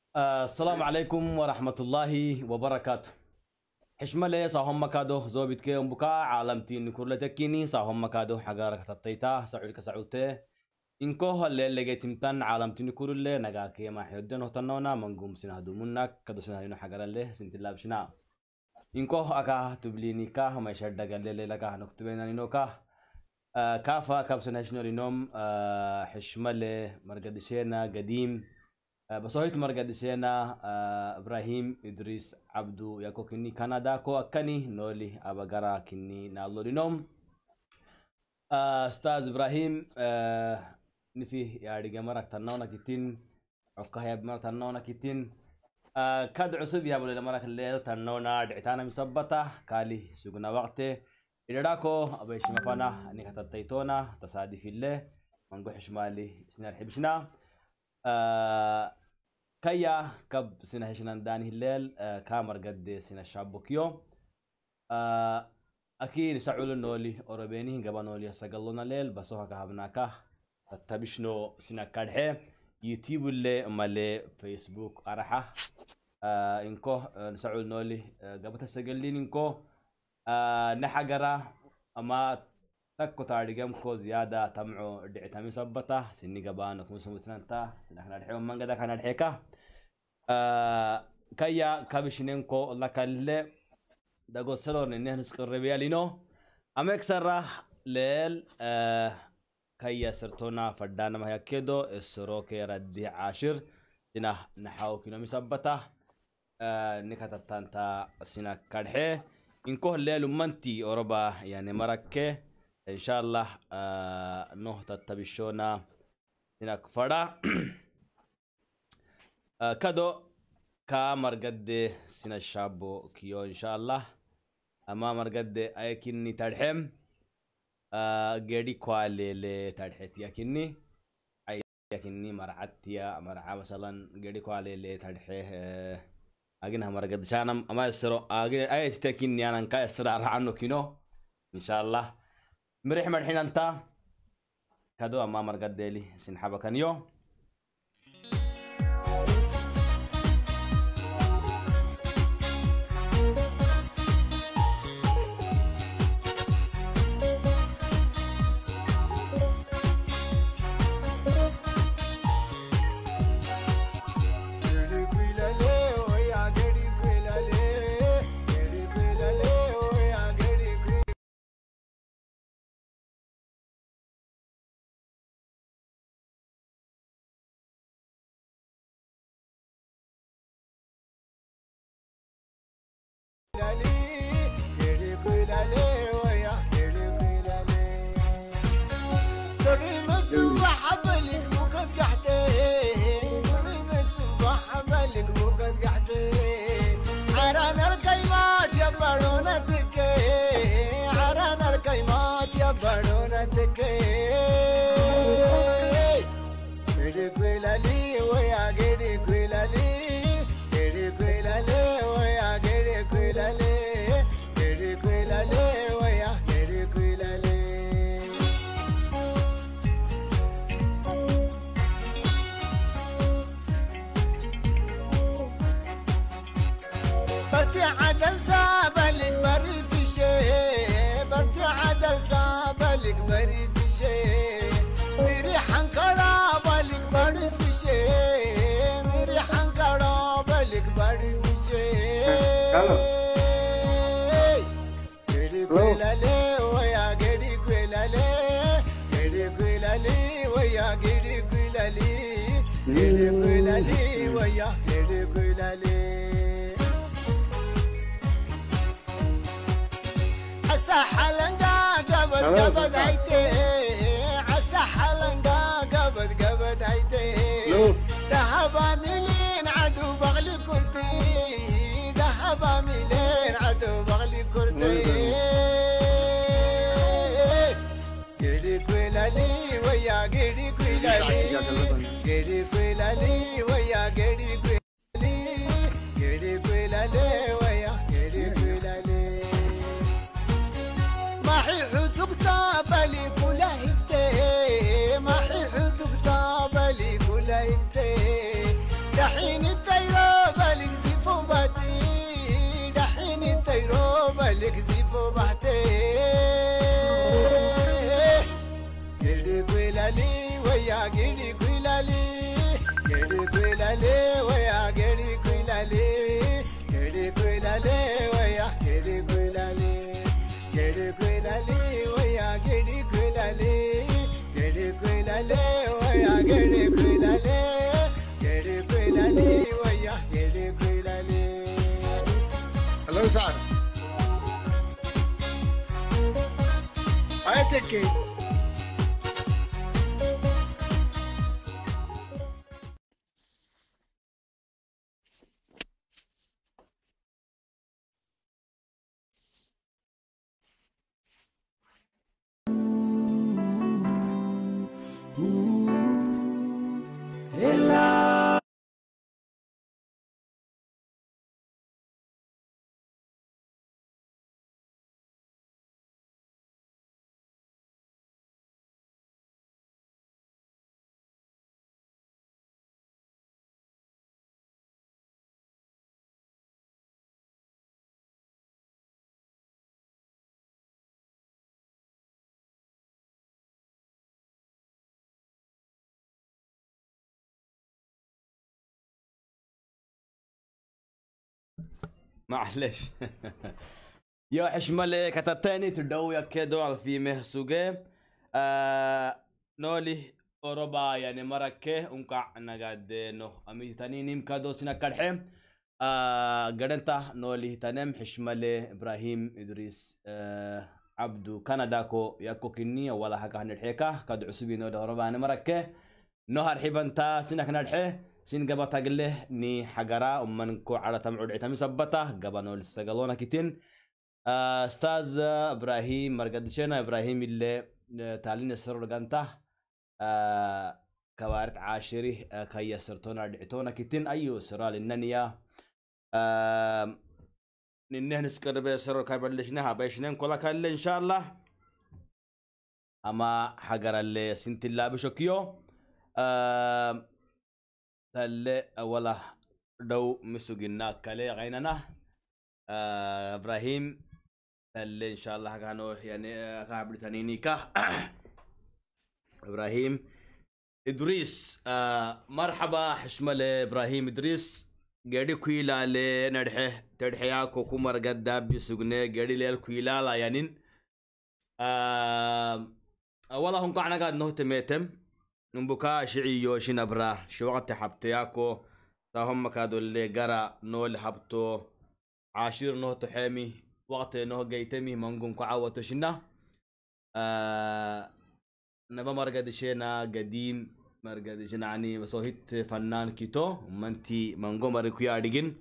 السلام عليكم ورحمة الله وبركاته. حشملة صاهم مكادو زوبيت كي بكا عالمتين كل تكيني صاهم مكادو حجارك تطيتا سعود كسعوته إنكو اللي جيتمتن عالمتين كل اللي نجاكي ما حيودن هتنونا منقوم سنهدو منك كده سنهدو حجار اللي سنتلا بشنا إنكو أكا تبليني كا ما يشرد قال اللي لكا نكتبنا نينوكا كافا كابسنا شنو لينوم حشملة مرقدشينا قديم بصويت مرقدشينا إبراهيم إدريس عبدو ياكو كني كندا كو أكني نولي أبغارا كني نالو لينوم أستاذ إبراهيم نفيه يا رجال مرك تناونا كتين عكها بمرك تناونا كتين كاد عصب يا بولي مرك الليل تناونا دعتانا مثبتة كالي سجنا وقته إدراكو أبيش مفانا إني كتطيتونا تصادف الله منقول حشمالي سنار حبشنا كيا كب سنة حشنا داني الليل كامر قد سنة شابوكيو أكيد سعول النولي أوروبيني قبانولي سجلونا الليل بسوها كهبناكه تتبشنو سنة كارحة يوتيوب اللي مالي فيسبوك أرحة إنكو سعول النولي قبت السجلين إنكو نحجرة أما تكو تاريخهم كو زيادة تمعو دعتامي سبته سني قبانو كم سموتنانتا سنحنا الحيوم من قدا كان الحيكا كيا كابشنينكو الله كالله داقو سلون إنه نسقربيا لينو أمك سرة ليل كيا سرتونا فردانا ما يكيدو السروكي ردي عاشر سنة نحاو كينو مسبته نكتتانتا سنة كارحي إنكو الليل منتي أوروبا يعني مركة إن شاء الله نوه تتبشونا هناك فرا كدو كامرقد سنة الشابو كيو إن شاء الله أما مرقد أيكني ترحم جدي كوالي لترحتي أكني أيكني مرعتيا مرعى مثلا جدي كوالي لترحه أجنها مرقد شانم أما يسرو أجن أي تكني أنا كأسر عنه كينو إن شاء الله مريح مرحين أنت كدو أما مرقد ديلي سنحبا كنيو دحين التي بحتي قلي قلالي ويا قلي قلالي قلي قلالي ويا قلي قلالي قلي قلالي ويا قلي قلالي قلي قلالي ويا قلي قلالي قلي قلالي ويا قلي قلالي قلي قلالي ويا قلي قلالي. الله يسعدك. حياتك معلش. يا حشملي كتتاني تدو يا كدو على في مهسوجة نولي أوروبا يعني مركه أنك أنا قاعد نو أمي تاني نيم كادو سنا كرحم قدنتا نولي تنم حشملي إبراهيم إدريس عبدو كنداكو ياكو كني ولا حاجة هنرحكه كاد عصبي نو أوروبا يعني مركه نهار حبنتا سنا كنرحه سين قبطة قله ني حجرة ومنكو على تمعود عتامي سبته قبنو للسجلونا كتين أستاذ إبراهيم مرقدشنا إبراهيم اللي تعلين السر لقنته كوارت عاشري كي سرتونا دعتونا كتين أيو سرال النانية ننه نسكر بسر كابلشناها بيشنين كلا كله إن شاء الله أما حجر اللي سنت الله بشكيو تلي ولا دو مسوقنا كلي غيننا إبراهيم تلي إن شاء الله كانوا يعني كابل تنينيكا إبراهيم إدريس مرحبا حشمل إبراهيم إدريس قاعد كويلا لي نرحه ترحيا كوكو مرقدا بسوقنا قاعد لي الكويلا لا يعني ولا هم قاعنا قاعد نهتميتم نبكا شعيو شنبرا شو وقت حبتياكو تاهم كادو اللي قرا نول حبتو عاشر نو تحامي وقت نو جيتمي منقوم كعوتو شنا نبا مرقدشينا قديم مرقدشينا يعني بصوهيت فنان كيتو منتي منقوم مريكويا ديجين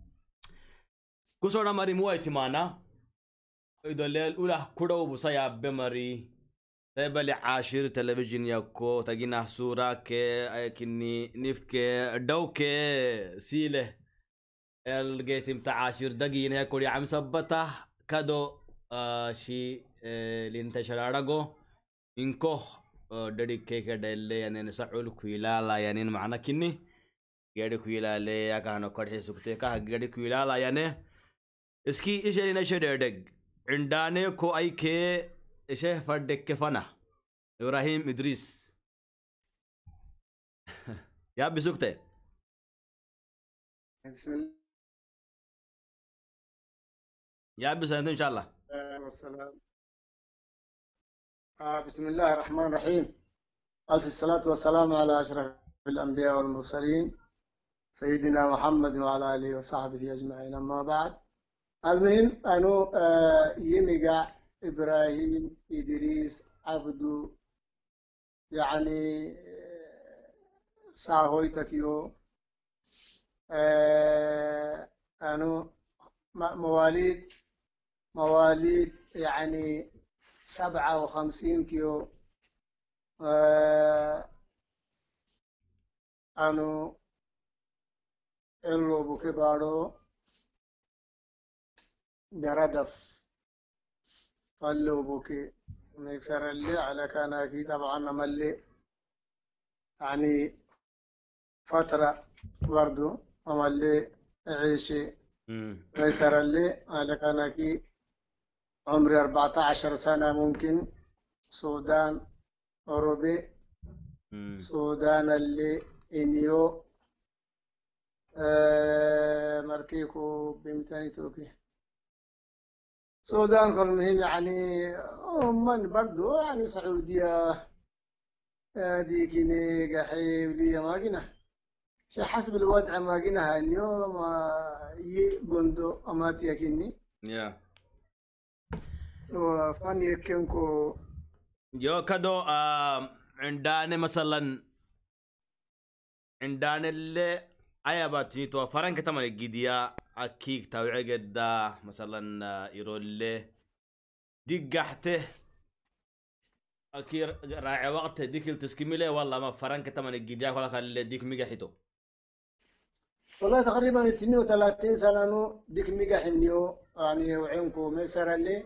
كسونا مري مويتي مانا إذا الليل أولى كدو بصيا بمري تبلي عاشر تلفزيون ياكو تجينا صورة كني نفك دوك سيله الجيت متاع عاشر دقيقة ياكو يا عم سبته كادو شيء لينتشر عرقو إنكو دديك كده يعني نسعول كويلا يعني معنا كني قاعد كويلا لي يا كانوا كده سكتة قاعد كويلا يعني اسكي إيش اللي نشر دق عندنا كو أي كي إيش فردك كفنا إبراهيم إدريس يا بسكتة بسم الله يا بسنت إن شاء الله والسلام. بسم الله الرحمن الرحيم. ألف الصلاة والسلام على أشرف الأنبياء والمرسلين سيدنا محمد وعلى آله وصحبه أجمعين. أما بعد المهم أنو يميقع إبراهيم إدريس عبدو يعني ساهويتك يو أنو مواليد يعني 57 كيو أنو إلو بكبارو جردف فلو بكي نكسر اللي على كان أكيد طبعا ملي يعني فترة برضو ملي عيشي نكسر اللي على كان أكيد عمري 14 سنة ممكن. سودان أوروبي سودان اللي إنيو مركيكو بإمتاني توكي سودان كل مهم يعني من برضو يعني سعودية هذه كيني قحيم لي ما قنا شي حسب الوضع ما قنا اليوم يقندو أماتي كيني يا وفان يكنكو يو كدو عندنا مثلا عندنا اللي أياباتني تو فرنك تمن الجديا أكيك توعي قدا مثلا يرول دقحته أكير راعي وقت ديك التسكيميلة والله ما فرنك تمن الجديا ولا خلي ديك ميجا والله تقريبا 32 سنة نو ديك ميجا حنيو يعني وعينكو ميسر اللي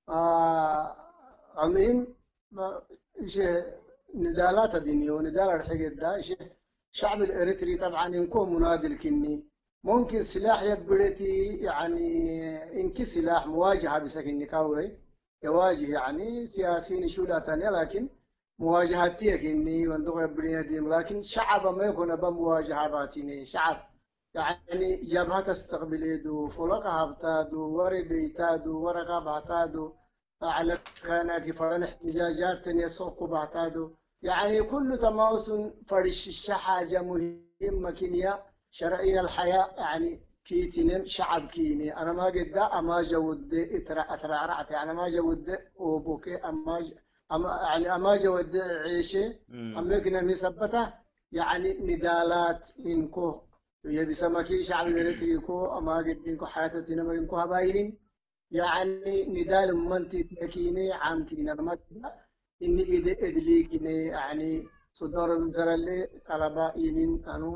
عمين ما إيش ندالات دينيو ندال الحقيقة ده إيش شعب الإريتري طبعا إنكو منادي الكني ممكن سلاح يبرتي يعني إنك سلاح مواجهة بسكن كاوري يواجه يعني سياسيين شولا تانية لكن مواجهتي كني وندوق يبرينا لكن شعب ما يكون بمواجهة باتيني شعب يعني جبهة تستقبل دو فلقة هبتادو وري بيتادو ورقة بعتادو على كان كفرن احتجاجات يسوق بعتادو يعني كل تماس فرش حاجة مهمة كينيا شرعية الحياة يعني كيتنم شعب كيني أنا ما قد أما جود أترعرعت يعني ما جود أوبوكي يعني أما جود عيشي أما كنا نثبته يعني ندالات إنكو يبي سماكي شعب الإريتريكو أما قد إنكو حياتنا مرينكو هبايرين يعني ندال منتي تكيني عام كينا ما كده إني إدلي كيني يعني صدر المزر اللي طلبا إنين أنو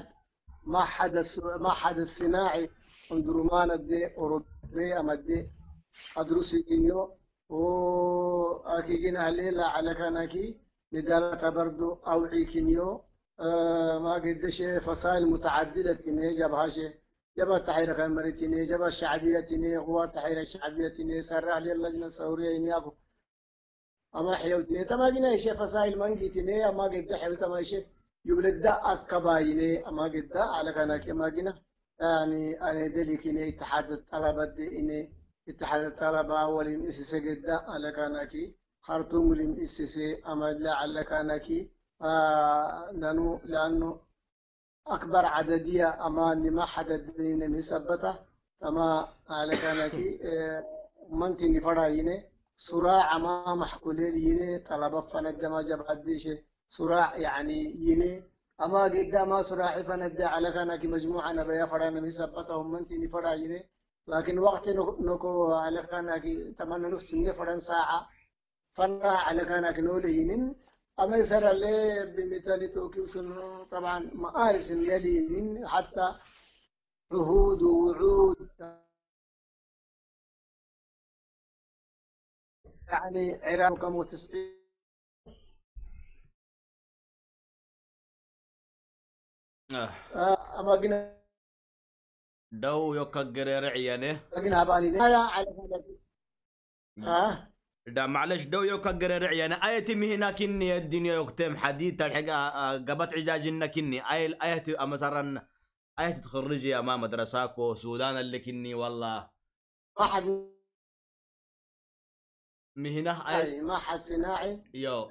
ما حد الصناعي اندرومان الدي أوروبي أما الدي أدرسي كينيو و أكيجين عليلا على كانكي ندالة بردو أوعي كينيو ما قدش فصائل متعددة تني جبهة شيء جبهة التحرير الخمري تني جبهة الشعبية تني قوات التحرير الشعبية تني سرع لي اللجنة الثورية إنيابو أما حيوت تني تما جينا شيء فصائل منجي تني أما قد حيوت ما شيء يولد دا أكبايني أما قد دا على كناك ما جينا يعني أنا دلي كني اتحاد الطلبة دي إني اتحاد الطلبة أول مؤسسة قد دا على كناكي خرطوم المؤسسة أما لا على كناكي لأنه أكبر عددية أما ما حددين مثبتة أما على كانكي منتي نفراينه صراع ما محكولين ينه طلبة فند ما جاب قديش صراع يعني ينه أما قدام صراع فند على كانكي مجموعة نبيا فرنا مثبتة ومنتي نفراينه لكن وقت نكو على كانكي تمنى نفس نفرن ساعة فنا على كانكي نولين أما يصير اللي بمثال توكيو سنو طبعا ما أعرف سن يلي من حتى عهود ووعود يعني عراق كم وتسعين أما قلنا دو يوكا جرير عيانه قلنا هباني ده على كذا دا معلش دو يوكا جرير عيانه آيتي مهنا كني الدنيا يقتم حديد الحقا قبط عجاجنا كني آيتي مثلا آيتي تخرجي أمام مدرساكو سودان اللي كني والله واحد مهنا أي ما حسناعي يو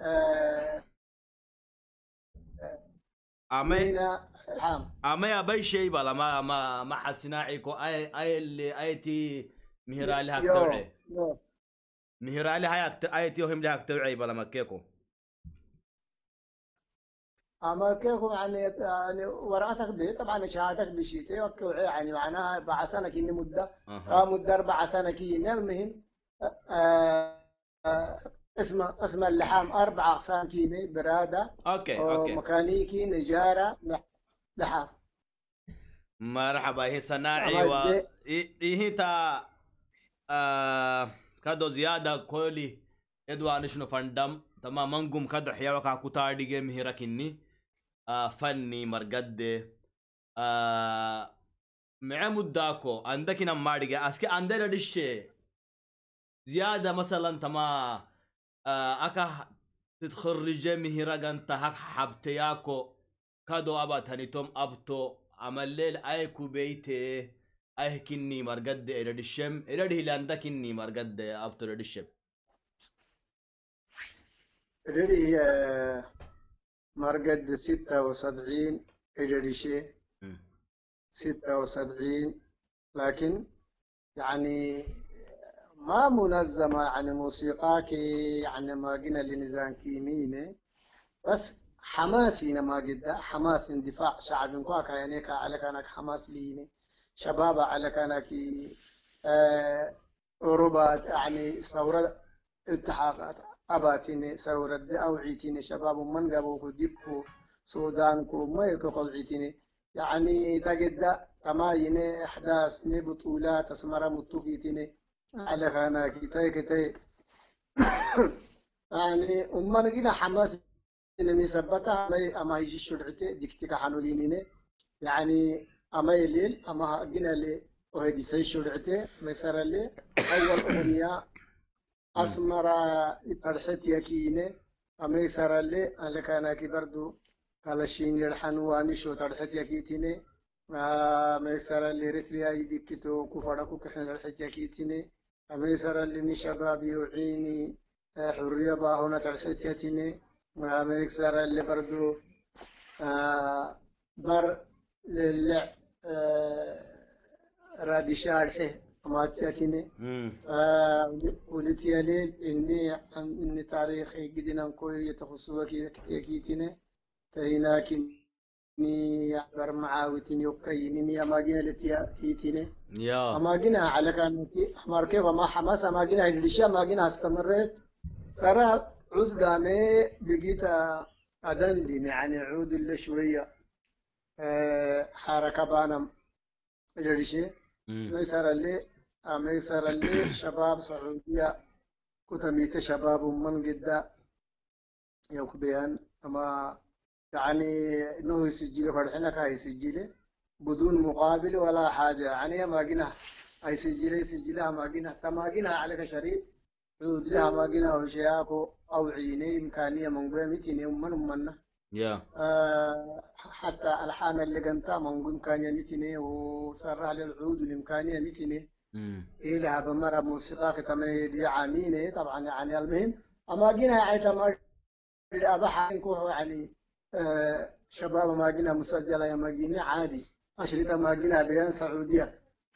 مهنا حام أما يا بي شيء بلا ما حسناعي كو أي اللي آيتي مهرالي هاك توعي مهرالي هاك آيتي وهم لهاك توعي بلا مكيكو أما كيكو يعني وراتك به طبعا شهادتك بشيتي يعني معناها 4 سنة كني مدة مدة 4 سنة كني المهم اسم اللحام 4 أقسام كيني برادة أوكي ميكانيكي نجارة لحام مرحبا هي صناعي و إيه تا كادو زيادة كولي إدوا نشنو فندم تمام منقوم كادو حيوكا كتاردي جيم هيراكيني فني مرقد مع مداكو عندك نمارجة أسكي عندنا دشة زيادة مثلا تما أكا تتخرج مهرق أنت هك حبتياكو كادو أبا تانيتم أبتو عمل أيكو بيتي أيه كني مرقد إلى الشم إلى الهلاندا كني مرقد أبتو إلى الشم ريدي مرقد 76 إلى شيء 76 لكن يعني ما منظمة يعني موسيقاك يعني ما قلنا لنزان كيمينة بس حماسي ما قد حماس اندفاع شعب كواكا يعني على كانك حماس ليني شباب على كانك أوروبا يعني ثورة التحاقات أباتيني ثورة أوعيتيني شباب من قبوكو ديبكو سودانكو ما يركو قوعيتيني يعني تجد تمايني إحداث بطولات أسمرة متوكيتيني على كانك كتاي يعني أمنا جينا حماس إنني ثبتها أما يجي شرعتي ديكتك حنوليني يعني أما يليل أما جينا لي وهدي سي شرعتي مسار لي أول أغنية أسمرة ترحت يكيني أما يسار لي على كانك بردو على شين يرحنواني شو ترحت يكيتيني أما يسار لي ريتريا يديكتو كفاركو كحن ترحت يكيتيني أما يسار لي شباب يعيني حرية باهونا ترحت يكيتيني أما يسار لي بردو بر للع رادي شارحه ما تساتيني ولتي ليل إني تاريخي قدنا نكوي يتخصوا كيتيني تهيناك إني أحضر معاوتيني وكيني أما جينا لتي كيتيني أما جينا على كان أحمر كيف ما حماس أما جينا الرشا ما جينا استمرت صار عود قامي بقيت أدندي يعني عود اللي شوية حركة بانم الرشا ما يسار اللي شباب سعودية كتميت شباب من قد يوكبيان أما يعني إنه يسجل فرحنا كاي يسجله بدون مقابل ولا حاجة يعني ما قلنا أي يسجلها ما قلنا تما قلنا على شريط عود لها ما قلنا وشياكو أو عيني إمكانية من قيمتين ومن حتى الحان اللي قنتا من إمكانية متني وصار للعود الإمكانية متني إلها بمرة موسيقى كتمي عامينه طبعا يعني المهم أما قلنا يعني تمر أبحا نكوه يعني شباب ما قلنا مسجلة يا ما قلنا عادي أشرطة ما قلنا بيان سعودية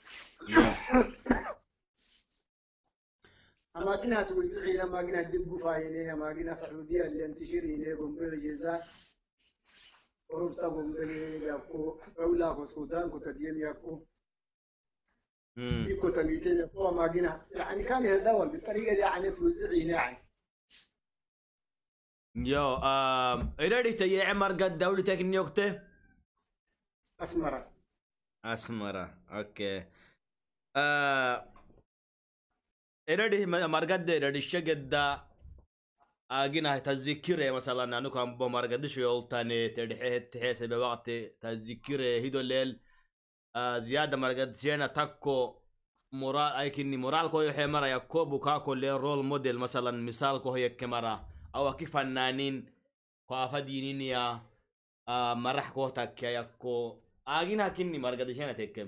أما قلنا توزعي لما قلنا دبوا فاينه ما قلنا سعودية اللي انتشري إليكم بالجزاء أوروبا قنبلة ياكو دولة والسودان كتدين ياكو يكو تميتين ياكو ما قلنا يعني كان يتداول بالطريقة دي يعني توزعي يعني يو إيرادي تيجي عمر قد دولتك نيوكته أسمرة أوكي إيرادي مرقد إيرادي الشقد أجينا تذكره مثلا أنو كان بمرقد شو يلتاني تريحه تحس بوقت تذكره هيدو الليل زيادة مرقد سينا تاكو مورال أيكني مورال كوي حمرة يكو بوكاكو لي رول موديل مثلا مثال كوي يكمرة أو كيف فنانين كوافدينين يا مرح كوتك يكو أجينا كني مرقد سينا تكم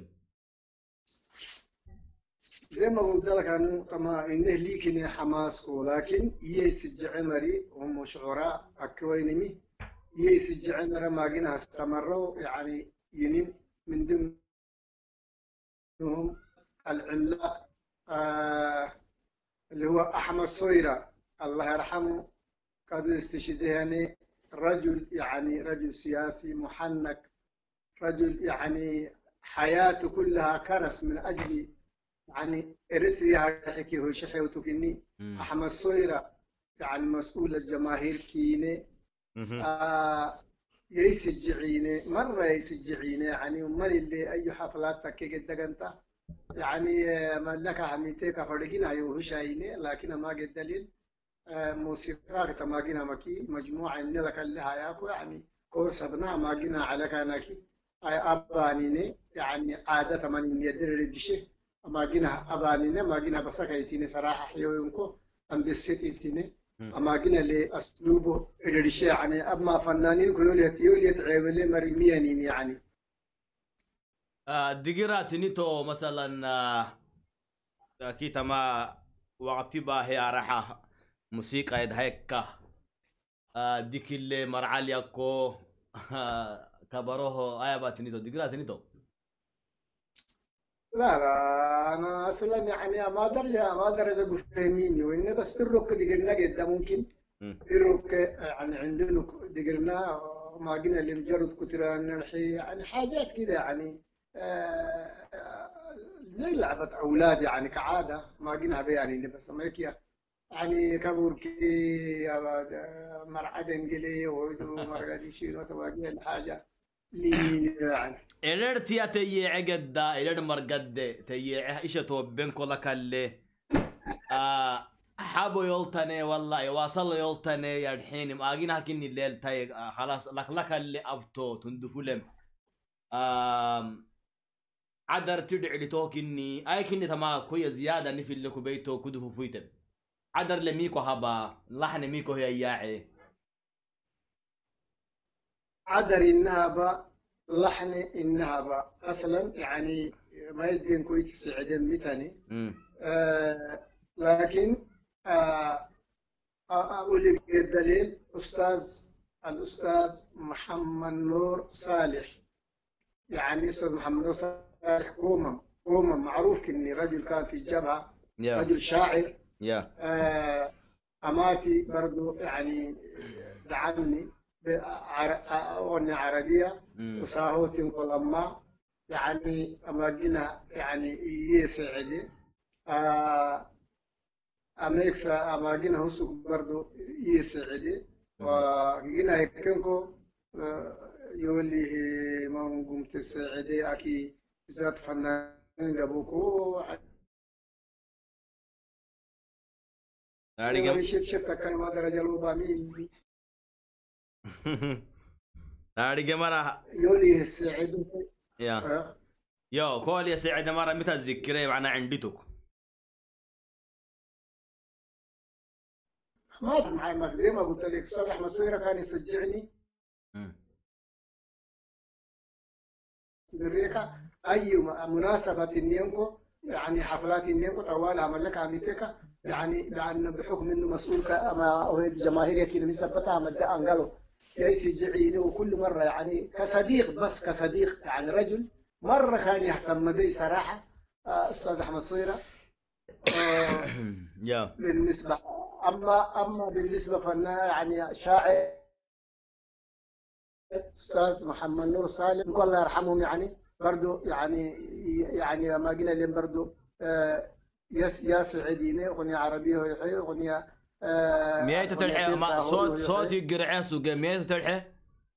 زي ما قلت لك أنا طبعا إنه ليكني حماس ولكن يسجع عمري هم شعراء أكوينمي يسجع عمري ما قلنا استمروا يعني ينم من ضمنهم العملاق اللي هو أحمد صويرة الله يرحمه قد استشهد يعني رجل سياسي محنك رجل يعني حياته كلها كرس من أجل يعني إريتريا حكي هو شحي وتكني أحمد صويرة يعني مسؤول الجماهير كيني يسجعيني مرة يسجعيني يعني من اللي أي حفلات تكي قد دقنتا يعني ملكها حميتيك فرقنا يوهشايني لكن ما قد دليل موسيقى تماقنا مكي مجموعة إن لك لها ياكو يعني كورس ابنها ماقنا على كانكي أي أبانيني يعني عادة من يدير الجيش أما جينا أبانينا ما جينا بسكايتيني صراحة حيوينكو أم بسيتيني أما جينا لأسلوبه إدريشة يعني أما فنانين يوليت عيبلي مرميانين يعني دقيرة تنيتو مثلا أكيد ما وقتي باهي راحة موسيقى هيك ديك اللي مرعال يكو كبروه آية باتنيتو دقيرة تنيتو لا أنا أصلا يعني ما درجة بفهميني وإنه بس الروك دقلنا قد ممكن الروك يعني عندنا دقلنا ما قلنا اللي مجرد كتران الحي يعني حاجات كذا يعني زي لعبة أولاد يعني كعادة ما قلنا بها يعني بس ما هيك يعني كبوركي مرعد انجلي ويدو مرقدي شينو تواقي الحاجة لين يعني إلر تيا تيجي قد إلر مرقد تيجي إيش توبين كلا كله حابو يلتني والله يواصل يلتني يا الحين ما أجينا كني الليل تاي خلاص لك اللي أبتو تندفلم عدر تدعي لتوكني أي كني تما كوي زيادة نفي اللي كبيتو كدفو فيتم عدر لميكو هبا لحن ميكو هي ياعي عذر النهبة لحن النهبة أصلا يعني ما يدين كويس سعيدين متاني لكن أقول لك الدليل الأستاذ محمد نور صالح يعني أستاذ محمد نور صالح كومم معروف كني رجل كان في الجبهة رجل شاعر أماتي برضو يعني دعمني أغنية عربية وساهوتين كلما يعني أماجنا يعني يسعدي أميكسا أماجنا هسوق برضو يسعدي وجينا هيكنكو يولي ما قمت السعدي أكي ذات فنان جابوكو شت كان ما درجة الوبامين أرجع مرة يولي السعد يا كل يسعد مرة متى تذكري معنا عندك ما أدري معي ما زي ما قلت لك أستاذ أحمد صويرة كان يشجعني بريكا أي مناسبة نينكو يعني حفلات نينكو طوال عمل لك عميتك يعني لأن بحكم إنه مسؤول كما أوهد جماهير يكين نسبتها مدى أنقلوا يسجعيني وكل مرة يعني كصديق بس كصديق يعني رجل مرة كان يهتم بي صراحة أستاذ أحمد صويرة بالنسبة أما بالنسبة فنان يعني شاعر أستاذ محمد نور صالح الله يرحمهم يعني برضو يعني ما قلنا لهم برضو يا سعيديني أغنية عربية ويحيي أغنية ميتة تلحي صوت يقرع سوق ميتة تلحي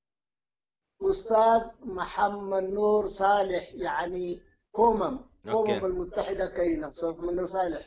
أستاذ محمد نور صالح يعني كومم المتحدة كينا أستاذ محمد نور صالح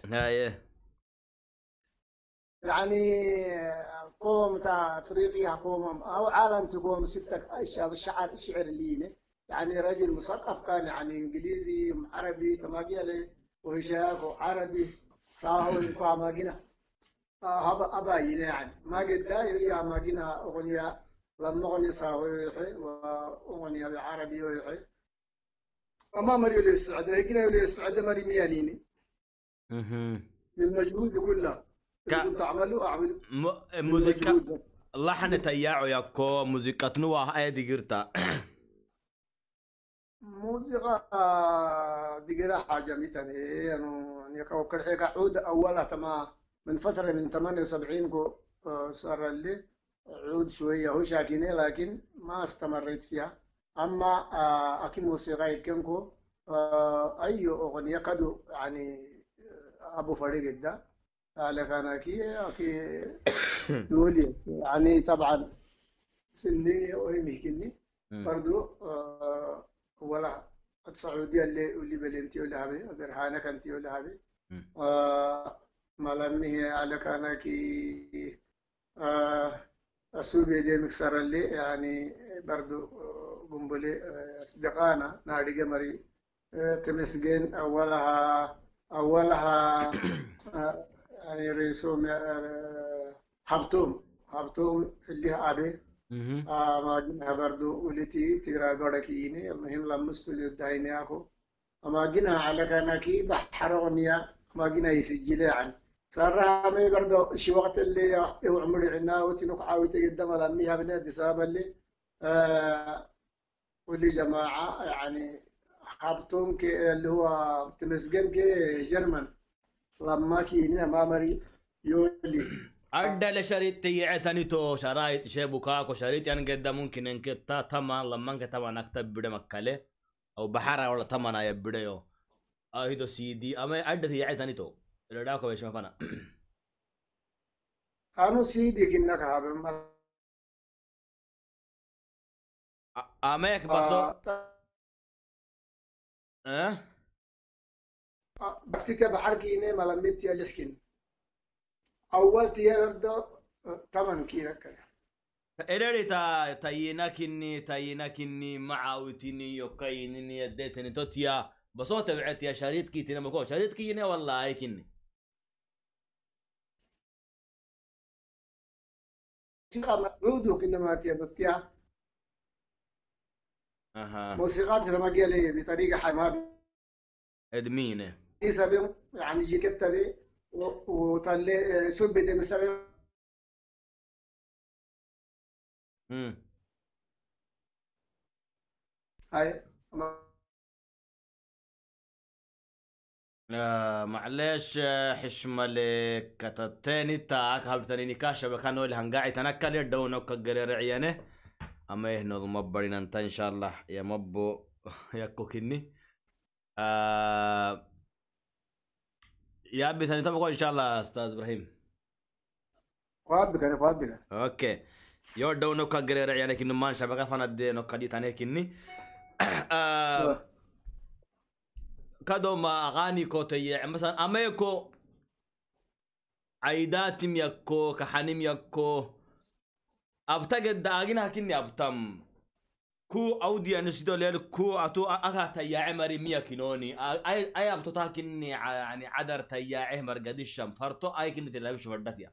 يعني قوم تاع أفريقيا قوم أو عالم تقوم ستة الشعر لينا يعني رجل مثقف كان يعني إنجليزي عربي تماجيا وهشاك وعربي صاهو يقع ماجينا أباينا يعني ما قد يا ماجينا أغنية لما أغنية صاهو يحيي وأغنية بعربي ويحيي أما مريو للسعودة هيكنا للسعودة مري ميانيني بالمجهود كله كنت أعمله موسيقى لحن تياعو ياكو موسيقى نواه أي دقيرتا موسيقى دقيرة حاجة ميتاني يعني يكو كرحيك عود أولها تما من فترة من 78 كو صار لي عود شوية هو شاكيني لكن ما استمريت فيها أما أكيد موسيقى يمكنكو أي أغنية كدو يعني أبو فريق ده على كان أكي دولي يعني طبعا سني ويمكنني برضو ولا السعودية اللي بلنتي ولا هبي برهانة كنتي ولا هبي ملامي على كان كي السوبي دي مكسر اللي يعني برضو قنبلي أصدقائنا نادي جمري تمسجن أولها يعني رسوم هبتوم اللي أبي ما جنها بردو ولتي تقرا قركيني المهم لمستو الدهيني أخو ما جنها على كناكي بحرونيا ما جنها يسجلي عن صار ما بردو شي وقت اللي عمري عنا وتنك عاوي تقدم لميها بنا دساب اللي واللي جماعة يعني هبتوم اللي هو تمسجن جرمن لما كيني ما مري يولي أدل شريط تيعتني تو شرايط شيبوكاك وشريط يعني قد ممكن إنك تما لما إنك تما نكتب بده مكالة أو بحارة ولا تما نايا بده يو هيدو CD أما أدل تيعتني تو رداكو بيش ما فانا أنا سيدي كنك هذا أما يك بسو بفتك بحر كيني ملمت يا لحكين أول تيردو تمن كينا كده إلى تاينا كني معاوتني يوكايني يديتني توتيا بصوت بعت يا شريط كيتنا مكو شريط كيني والله هاي كني موسيقى كنا ماتيا بس كيا موسيقات كده ما قال بطريقة حمام ادمينه سبب يعني جي كتبي وطلع سبت مثلا هاي معلش حشمل كتتني تاك هبتني نكاش بكانوا اللي هنقاعي تنكل يدونك قرير عيانه اما يهنو مبرين انت ان شاء الله يا مبو يكو كني يا ابي ثاني تبقى ان شاء الله استاذ ابراهيم وابك اوكي يو دونك قرير عيانه كنو ما شبكه فانا دي نوكا دي تاني كني كادو ما أغاني كوتي مثلا أميكو عيداتم يكو كحنيم يكو أبتجد داغينا كني أبتم كو أودي أنسيدو ليل كو أتو أغا تياعي مري ميا كنوني أي أبتو تاكني يعني عدر تياعي مرقدشم فرطو أي كني تلابش فردتيا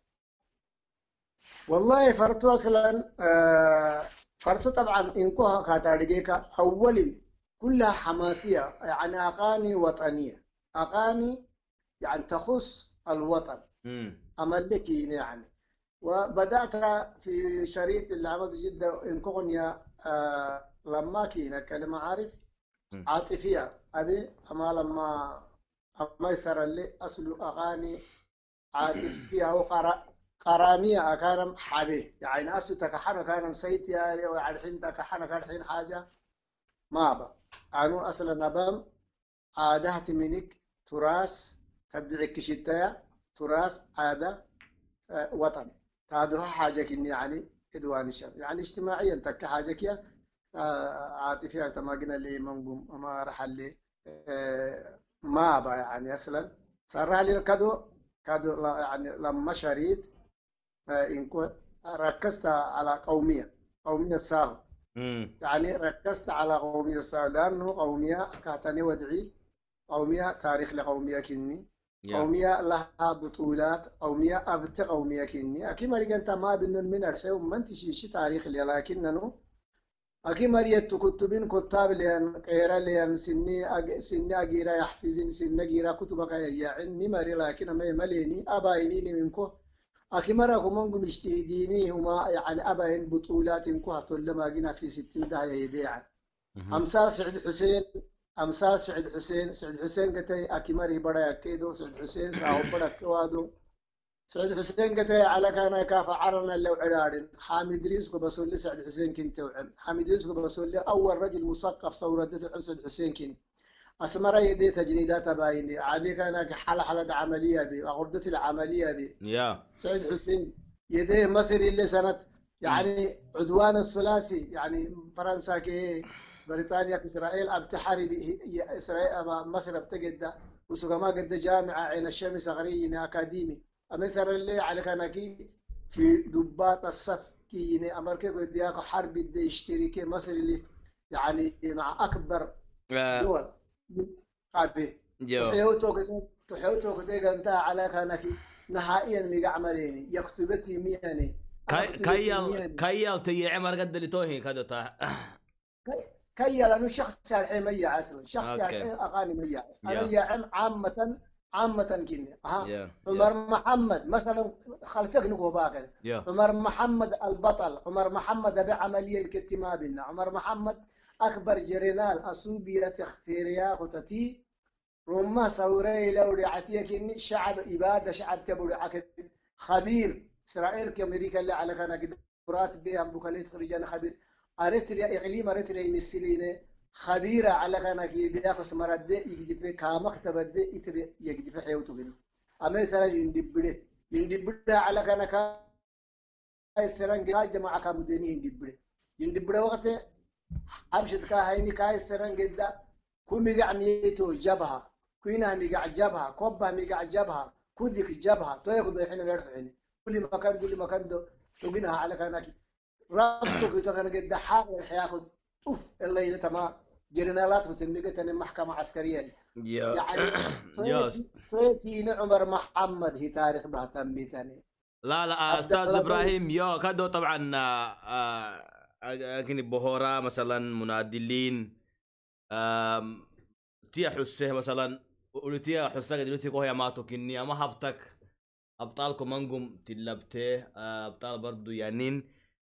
والله فرطو أصلا فرطو طبعا إنكوها كاتارجيكا أولي كلها حماسية يعني أغاني وطنية أغاني يعني تخص الوطن أملكي يعني وبدأتها في شريط اللي عملت جدا إنكونيا لما كينا كلمة عارف عاطفية هذه أما لما أما يصير لي أصل أغاني عاطفية أو قرامية أكانم حبي يعني أصل تكحنا كانم سيتي وعارفين تكحنا كان حين حاجة ما أبى أنا أصلا نبام عادة منك تراث تبدع كشتايا تراث عادة وطن هذا حاجة كني يعني إدوان الشر يعني اجتماعيا تك حاجة كيا عاطفية تماجنا اللي منقوم ما راح اللي ما أبى يعني أصلا صار لي كادو يعني لما شريط إنكو ركزت على قومية الساهو يعني ركزت على قومية الساهو لأنه قومية كاتني ودعي قومية تاريخ لقومية كني قومية لها بطولات قومية أبت قومية كني أكيد مريق أنت ما بنن من الحيو ما أنت شيء تاريخ لي لكنه أكيد مريت كتبين كتاب لأن قيرة لأن سني أجيرا يحفزين سني أجيرا كتبك يعني مري لكن ما يمليني أبايني منكو أكيد مرة كمان مجتهديني هما يعني أباين بطولات إنكو هتقول لما جينا في 60 داعي يبيع أمثال سعد حسين قتي أكيمري بڑا يكيدو سعد حسين ساو بڑا كوادو سعد حسين قتي على كان كافة عرنا لو عرارن حامد ريسكو بسولي سعد حسين كنت وعم حامد ريسكو بسولي أول رجل مثقف ثورة سعد حسين كنت أسمر يدي تجنيدات بايني يعني كان حالة عملية بي وغردة العملية بي سعد حسين يديه مصري اللي سنة يعني عدوان الثلاثي يعني فرنسا كي بريطانيا إسرائيل أبتحري إسرائيل مصر بتجد وسكما قد جامعة عين الشمس صغري أكاديمي أمسر اللي على كناكي في دبات الصف كي أمريكا قد ياكو حرب بدي يشتري كي مصر اللي يعني مع أكبر دول قابي يو تحيوتو كتير أنت على كانك نهائيا ميجا عمليني يكتبتي مياني كايال تي عمر قد اللي توهي كادو تا كي لأنه شخص شارحي مية أصلا شخص اوكي شارحي أغاني مية أنا يا يا عامة كني ها يا عمر محمد مثلا خلفك نقول باقي يا عمر محمد البطل عمر محمد بعملية كتما بنا عمر محمد أكبر جرينال أصوبية اختيريا قطتي رما سوري لو رعتي كني شعب إبادة شعب تبوري خبير إسرائيل كأمريكا اللي على كنا قدرات بهم بكاليت خريجان خبير أريتريا إقليم أريتريا يمثلين خبيرة على كنا كيديا كسمرد يجدي في كامك تبدي يتر يجدي في حيوته كنا أما سر يندبده على كنا كاي سران جاي جماعة كمدني يندبده وقت أمشت كهيني كاي سران جدا كل ميجا عميته جبهة كوينا ميجا جبهة كوبا ميجا جبهة كوديك جبهة تويكو بيحنا بيرفعني كل مكان دو توجينها على كناكي رابطو كي تكن قد حاول حياخد اوف الله ينتما جرنالات وتنبيك تاني محكمة عسكرية يعني تويتي عمر محمد هي تاريخ بهتم تاني لا استاذ ابراهيم يو كادو طبعا لكن بهورا مثلا منادلين تيا حسه مثلا ولتيا حسه دلوقتي كوهيا ماتو كني اما هبتك ابطالكم انقم تلبته ابطال برضو يانين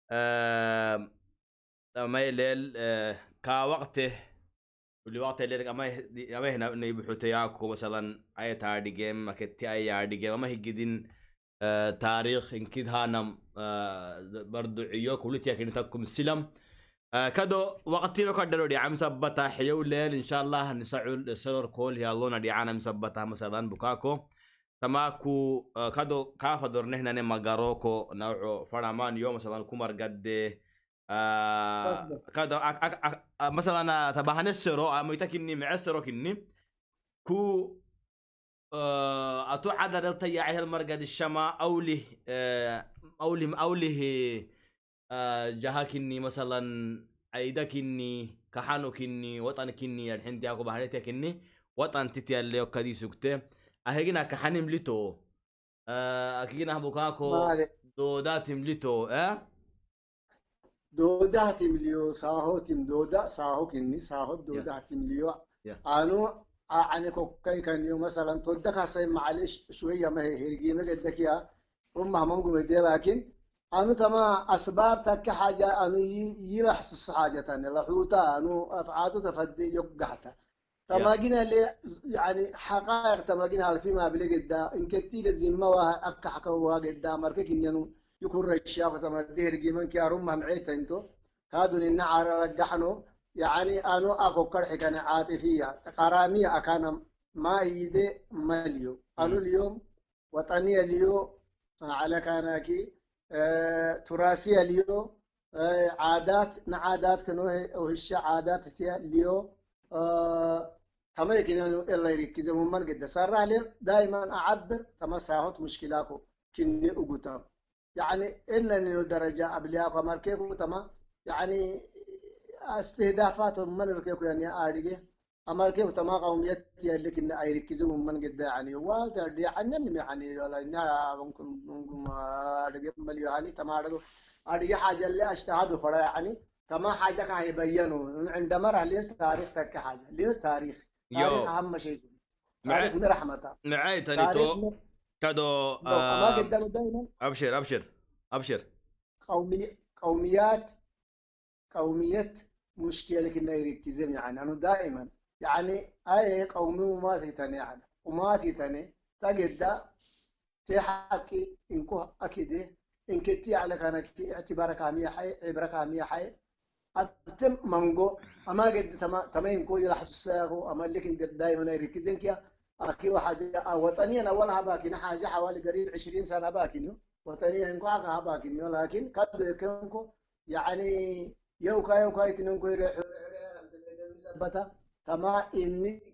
ما يليل كوقته واللي وقت اللي ما هنا نيبحوتياكو مثلا اي تاردي جيم ما كتي اي ياردي جيم ما هي جدين تاريخ ان كده هانم برضو عيوك ولتيا كنتكم السلم كادو وقتينو كدرو دي عم سبتا حيو ليل ان شاء الله نسعود سرور كول يالونا دي عنا مسبتا مثلا بوكاكو تماكو كادو كافا دور نحن نمغاروكو نوعو فرمان يوم مثلا كومر قد كادو مثلا تباهن السرو ميتاكني مع السرو كني كو اتو عدد الطياعي المرقد الشما اوليه جهاكني مثلا عيدكني كحانوكني وطنكني الحين تياكو بحريتكني وطن تتيا اللي كدي سكته اهينا كحانم ليتو اكينا بوكاكو دودات مليتو دودات مليو ساهو تم دودا ساهو كني ساهو دودات مليو انو يعني كوكاي كان يوم مثلا تودك هسه معلش شويه ما هي هرجي ما قدك يا امها ممكن دي لكن أنا تما أسباب تك حاجة أنا يرحس حاجة تانية لحوتا أنا أفعاته تفدي يقعته تما جينا اللي يعني حقائق تما جينا على فيما بلي قدا إن كتير الزمة وأك حكوا قدا مركك إنه يكون رشاق تما دير جيمان كارم معيته أنتو هذول النعر رجحنو يعني أنا أكو كرح كان عاطفية قرامي أكان ما يدي مليو أنا اليوم وطني اليوم على كاناكي تراثية اليوم عادات نعادات كانوا وهش عادات تيا اليوم تما يمكن الله يركز من قد صار لي دائما أعبر تما ساهت مشكلاكو كني أقطع يعني إنني درجة قبلها مركبو تما يعني استهدافات من الكيكو يعني أرجع أمريكا تما قوميتي اللي كنا يركزوا من قد يعني والد يعني ولا إنها ممكن أرجع مليو يعني تما أرجع حاجة اللي أجتهدوا فرا يعني تما حاجة كان يبينوا عندما رحلة تاريخ تك حاجة ليه تاريخ أهم شيء تاريخ مرحمته معاي تاني كادو ما قدامه دائما أبشر قوميات مشكلة كنا يركزين يعني أنا دائما يعني أي قومي وما تتني يعني وما تتني تجد تحكي إنكو أكيد إن كتي على كانك اعتبارك عمية حي عبرك عمية حي أتم مانجو أما قد تما إنكو يلحسه أما اللي كنت دائما يركزين كيا أكيد حاجة وطنيا أولها باكين حاجة حوالي قريب 20 سنة باكينه وطنيا إنكو حاجة باكينه لكن قد يكونكو يعني يوكا تنكو يروح بتا تما إني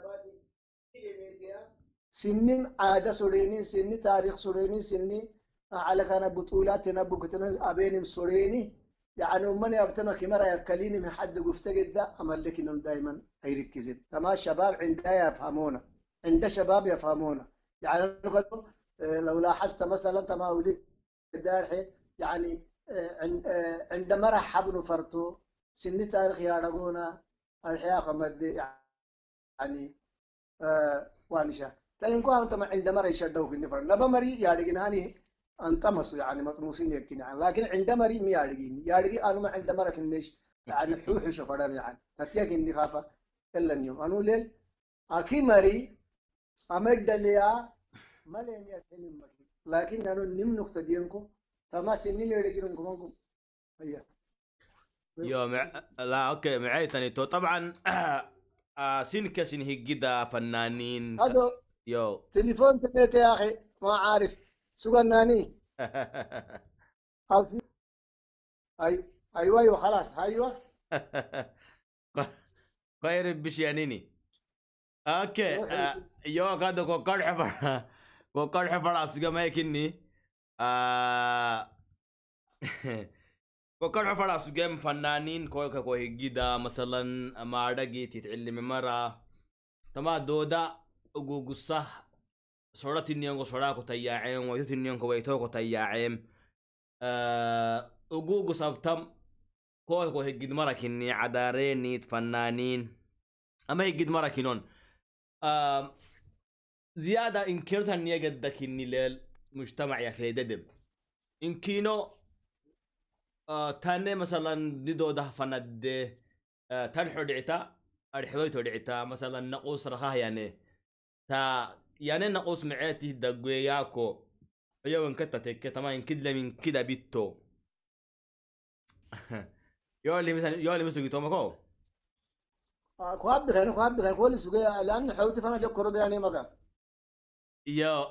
سنين عادة سوريني سنين تاريخ سوريني سنين على كان بطولات تنبو كتنا أبينم سوريني يعني أمني أبتما كمرة يكليني من حد قفت جدا أملك إنهم دائما يركزين تمام الشباب عندها يفهمونا عند شباب يفهمونا يعني أنا لو لاحظت مثلا تما ولد الدارحي يعني عندما رحبوا فرتو سن تاريخ يارجونا الحياة قمد يعني وانشا تلين كو أنت عندما ريشدوا في النفر نبى مري يارجيناني أنت مسو يعني مطموسين يكين يعني لكن عندما ري يارجي أنا ما عندما ركنيش يعني حوش فرام يعني تتيك إني خافة إلا اليوم أنا ليل أكي مري أمد دليا مالين يتحمل مكي لكن أنا نم نقطة دينكو تما سنين يرجعون كمان هيا لا اوكي معي تاني تو طبعا سين سين هي جدا فنانين هذا يو تليفون تبيت يا أخي ما عارف سجناني أيوة خلاص أيوة خير بشيانيني اوكي يو كادو كو كار حفر اسغا ما يكني كو كار حفر اسغا فنانين كو هيجدا مثلا ما ادغي تتعلم مره تما دودا ugugusa soratiniongo sorako tayaaceen wayutinionko waytoko tayaaceen ugugus abtam ko higid marakini cadaareenid fanaaniin ama higid marakinon زيادة إن كنتن يجدك النيل مجتمع يا فيددم إن كينو تاني مثلا ندو ده فند تنحو دعتا الحويتو دعتا مثلا نقوس رخاه يعني تا يعني نقوس معاتي دقوياكو يوم كتا تكي تما ينكد من كده بيتو يولي مثلا يولي مسوقي تومكو خواب بخير كل سوق لأن حوتي فانا جو كرب يعني مكان يو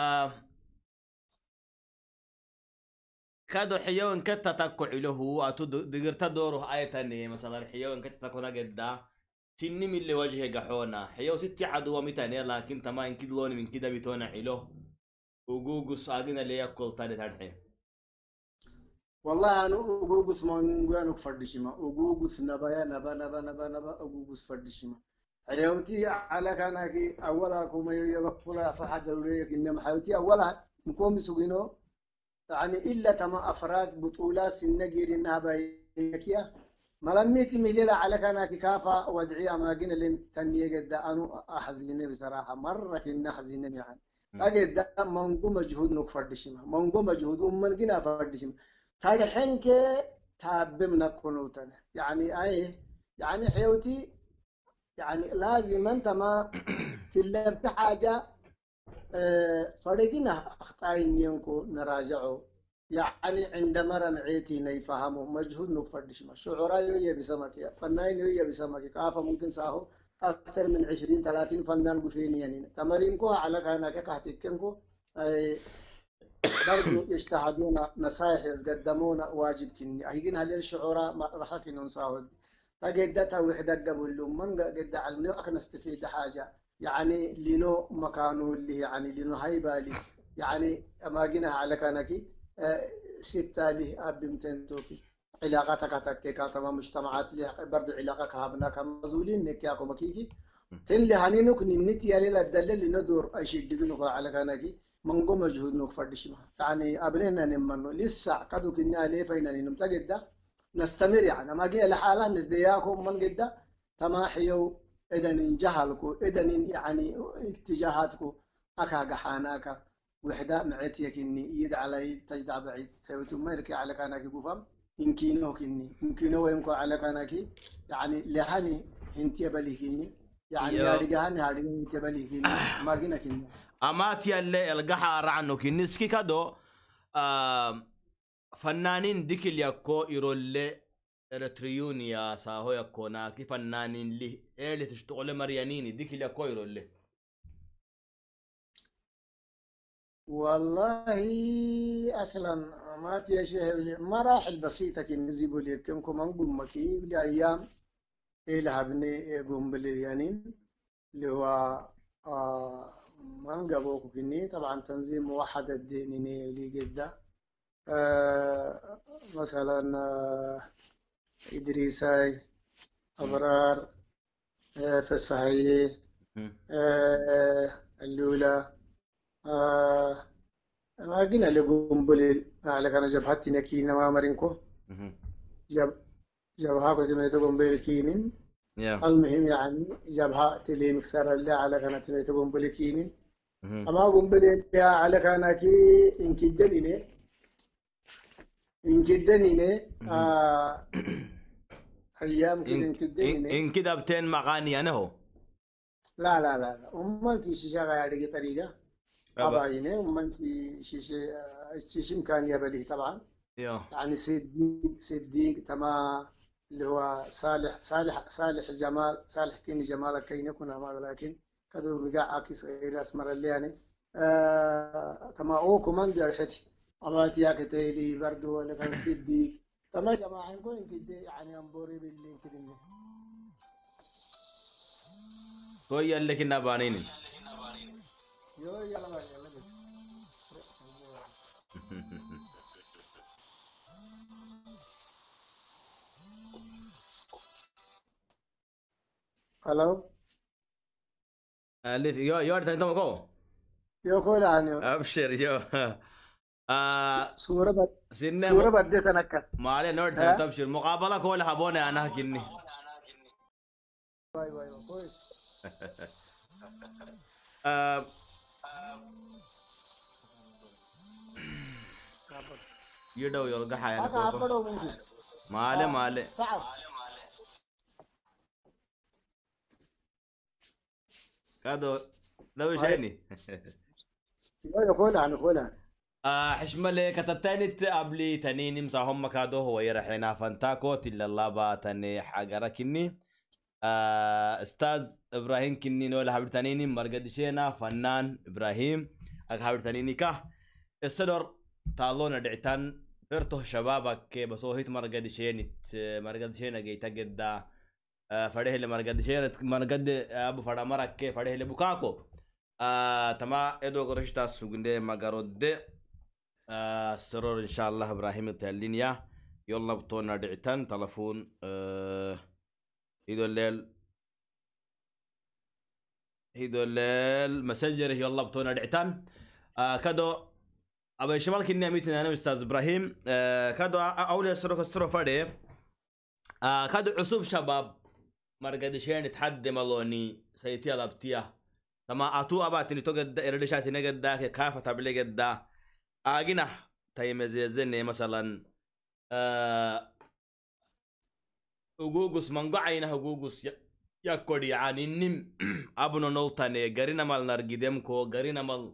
كادو حيوان كتا تاكو علوه أتو دقرتا دوره آيتاني مثلا حيوان كتا تاكو نقدا سني من اللي وجهه قحونا حيو ستي عدوة متانية لكن تما ينكد لوني من كده بيتونا علوه وقوقو ساقنا اللي يأكل تاني تارحي والله أنا أوجوس من وين أفردشيما أوجوس نبا أوجوس فردشيما حيوتي على كانك أولا كم يبقى فحد الوليك إنما حيوتي أولا نقوم سوينه يعني إلا تما أفراد بطولات النجير إنها بينكيا ملميتي مليلة على كانك كافة ودعي أماكن اللي تنية قد أنا أحزينه بصراحة مرة كنا حزينه يعني أجد ده منقو مجهود نكفردشيما منقو مجهود ومن جنا فردشيما تاريخين كي تابمنا كنوتنا يعني أي يعني حيوتي يعني لازم أنت ما تلبت حاجة فرقنا أخطائين ينكو نراجعه يعني عندما رمعيتي نيفهمه مجهود نكفردش ما شعراء يا بسمك فنانين يا بسمك كافة ممكن ساهو أكثر من 20-30 فنان قفيني يعني تمارينكو على كانك كهتكنكو برضو يجتهدون نصائح يقدمون واجب كني هيجين هذه الشعراء رخاك ننصاهد تجدتها وحدة قبل من قد علمني أكن نستفيد حاجة يعني لينو مكانه اللي يعني لينو هايبالي يعني أما جينا على كانكي ستة لي أبمتن توكي علاقتك تكيكا تمام مجتمعات لي برضو علاقة كهبنا كمزولين نكياكو مكيكي تنلي هنينوك نمتي يالي للدلل لندور أشيد دقنوك على كانكي منقو مجهود نكفردش ما يعني أبنينا نمنو لسه كدو كنا عليه فينا نمتقد ده نستمر يعني ما جينا لحالة نزدياكم من قد تماحيو إذن انجهلكو إذن يعني اتجاهاتكو أكا قحاناكا وحدة معتيك إني يد علي تجدع بعيد حيوتو مالك على كاناكي قفم إنكينو كني إنكينو ويمكو على كاناكي يعني لحاني انتي بليكيني يعني يا رجعني هارجعني انتي بليكيني ما جينا كني أماتي اللي الجحا رعنو كنسكي كدو فنانين ديك اللي يكو يرولي إرتريون يا ساهو يكونا كي فنانين اللي تشتغل مريانيني ديك اللي يكو يرولي والله أصلا ما تيجي مراحل بسيطة كنزي بولي كنكم أنقل مكي لأيام إلى هبني يقوم باليانين اللي هو من قبوك كني طبعا تنظيم موحد الديني اللي قد مثلا إدريساي، أبرار، فسحية، اللولة، ما قلنا لقنبلة على كان جبهتي نكينا ما مرنكو جب جبهة زي قنبلة كينين. المهم يعني جبهة تلي مكسر اللي على كانت قنبلة كينين. أما قنبلة على كان كي إنكدني أيام كده إنكدني إن كده بتين مغاني أنا هو لا أمتي شيشة غير طريقة أباينه أمتي شيشة الشيشة كان يبلي طبعا يعني صديق تمام اللي هو صالح جمال صالح كيني جمال كيني كنا ما ولكن كذا بقى عكس غير أسمر اللي يعني تمام أو كمان درحتي أماتي يا كتيلي برضو ولا كان صديق تمام جماعة نقول كده يعني أمبوري باللي كده كوي اللي كنا بانين يلا بس هلو اللي يو أنت مكو يو كولا عنيو أبشر يو صورة بديت أنا كا ما عليه نورد تبشر مقابلة كولا حبوني أنا كني باي كويس يدو يلقى حياة أكا عبدو ممكن مالي صعب كادو لو شيني يو كولا حشملي كتبتني قبلي تنيني مساهم كادو هو يرحينا فانتاكو تلا الله باتني حاجة كني استاذ ابراهيم كني نولا حبر تنيني مرقد شينا فنان ابراهيم اك حبر تنيني كه الصدر تالونا دعتان فرته شبابك كي بصوهيت مرقد شينا جيتا قدا فريه اللي مرقد ابو فرا مرك كي فريه اللي بوكاكو تما ادو قرشتا سوغندي مغارود سرور ان شاء الله ابراهيم تالينيا يلا بطونا دعتان تلفون هيدو الليل مسجر يلا بطونا دعتان كادو ابي شمال كني اميتنا انا استاذ ابراهيم كادو اولي سرو فدي كادو عصوب شباب مرقدشين تحدي مالوني سيتي لابتيا تما اتو اباتني توقد اردشاتي نقد كافه تبلي قد اجينا تيمزيزني مثلا وجوجس من قعينا وجوجس يكود يعني نم ابنو نولتاني قرينا مال نرقدمكو قرينا مال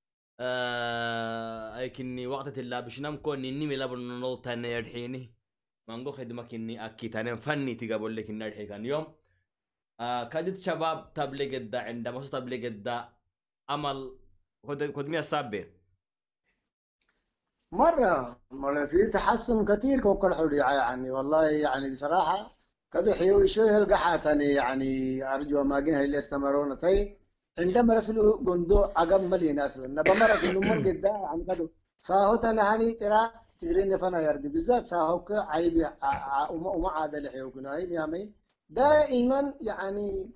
ايكني وقت اللابش نمكو نمي لابنو نولتاني يرحيني مانغو خدمك اني اكيد فني تقابل لك النرحي كان يوم كادت شباب تبلغ الدا عندما تبلغ الدا عمل قدمي السابق مرة في تحسن كثير كوكل حولي يعني والله يعني بصراحة كذا حيوي شوي هالقحاتني يعني أرجو ما جينا اللي استمرون طيب عندما رسلوا قندو أقام مليون أصلا نبمرة النمر جدا يعني كذا صاحو تنهاني ترى تقولين فنا يردي بالذات صاحو عيب وما عاد الحيوكنا هاي يامين دائما يعني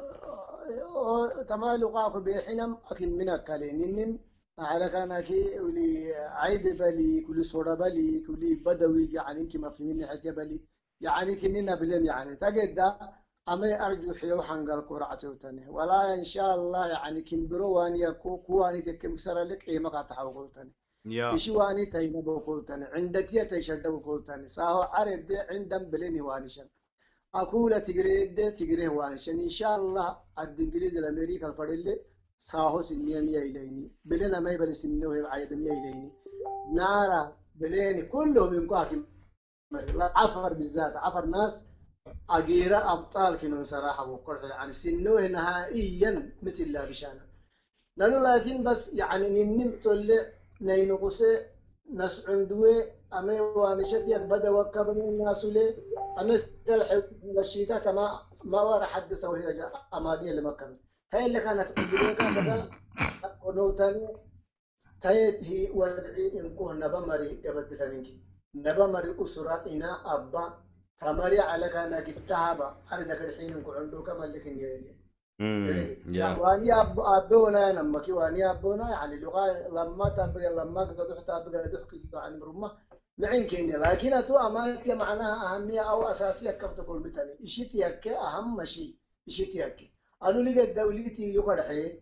تمالقاك بحنم أكن منك كالينين على كان كي ولي عيب بالي كل صورة بالي كل بدوي يعني كما في مني حتى بالي يعني كننا بلم يعني تجد أما أرجو حيو حنقل قرعة وتاني ولا إن شاء الله يعني كمبرواني كواني تكم سر لك أي مقاطع حقولتني إشواني تينا بقولتني عندتي تيشد بقولتني ساهو عرض عندم بلني وانشان أقول تجري وانشان إن شاء الله الإنجليز الأمريكا الفريق ساهو سنية مية إليني بلنا ما يبل سنية وهي عيد مية إليني نارا بليني كلهم يمكاكم لا عفر بالذات عفر ناس أجيرة أبطال كانوا صراحة وقرح يعني سنوه نهائيا مثل لا بشانه لأنه لكن بس يعني ننم تولي نينقصه ناس عندوه أما وانشتي بدأ وكبر الناس له أما استلح الشيطة ما ورا حد سوى رجع أمانية لمكان هاي اللي كانت أجريكا كذا قنوتاني تايت هي ودعي إنكو نبمري قبل ثانيك نبمري أسرة إنا أبا تمري على كنا كتابة أردك الحين إنكو عنده كمال لكن جدي تري يا يا واني أبونا لما كي واني أبونا يعني لغة لما تبقى لما قد تحكي تحكي عن مرمى معين كيني لكن أتو أمانتي معناها أهمية أو أساسية كم تقول مثلا إشتي يك أهم شيء إشتي يك أنا لقيت دولتي يقعد حي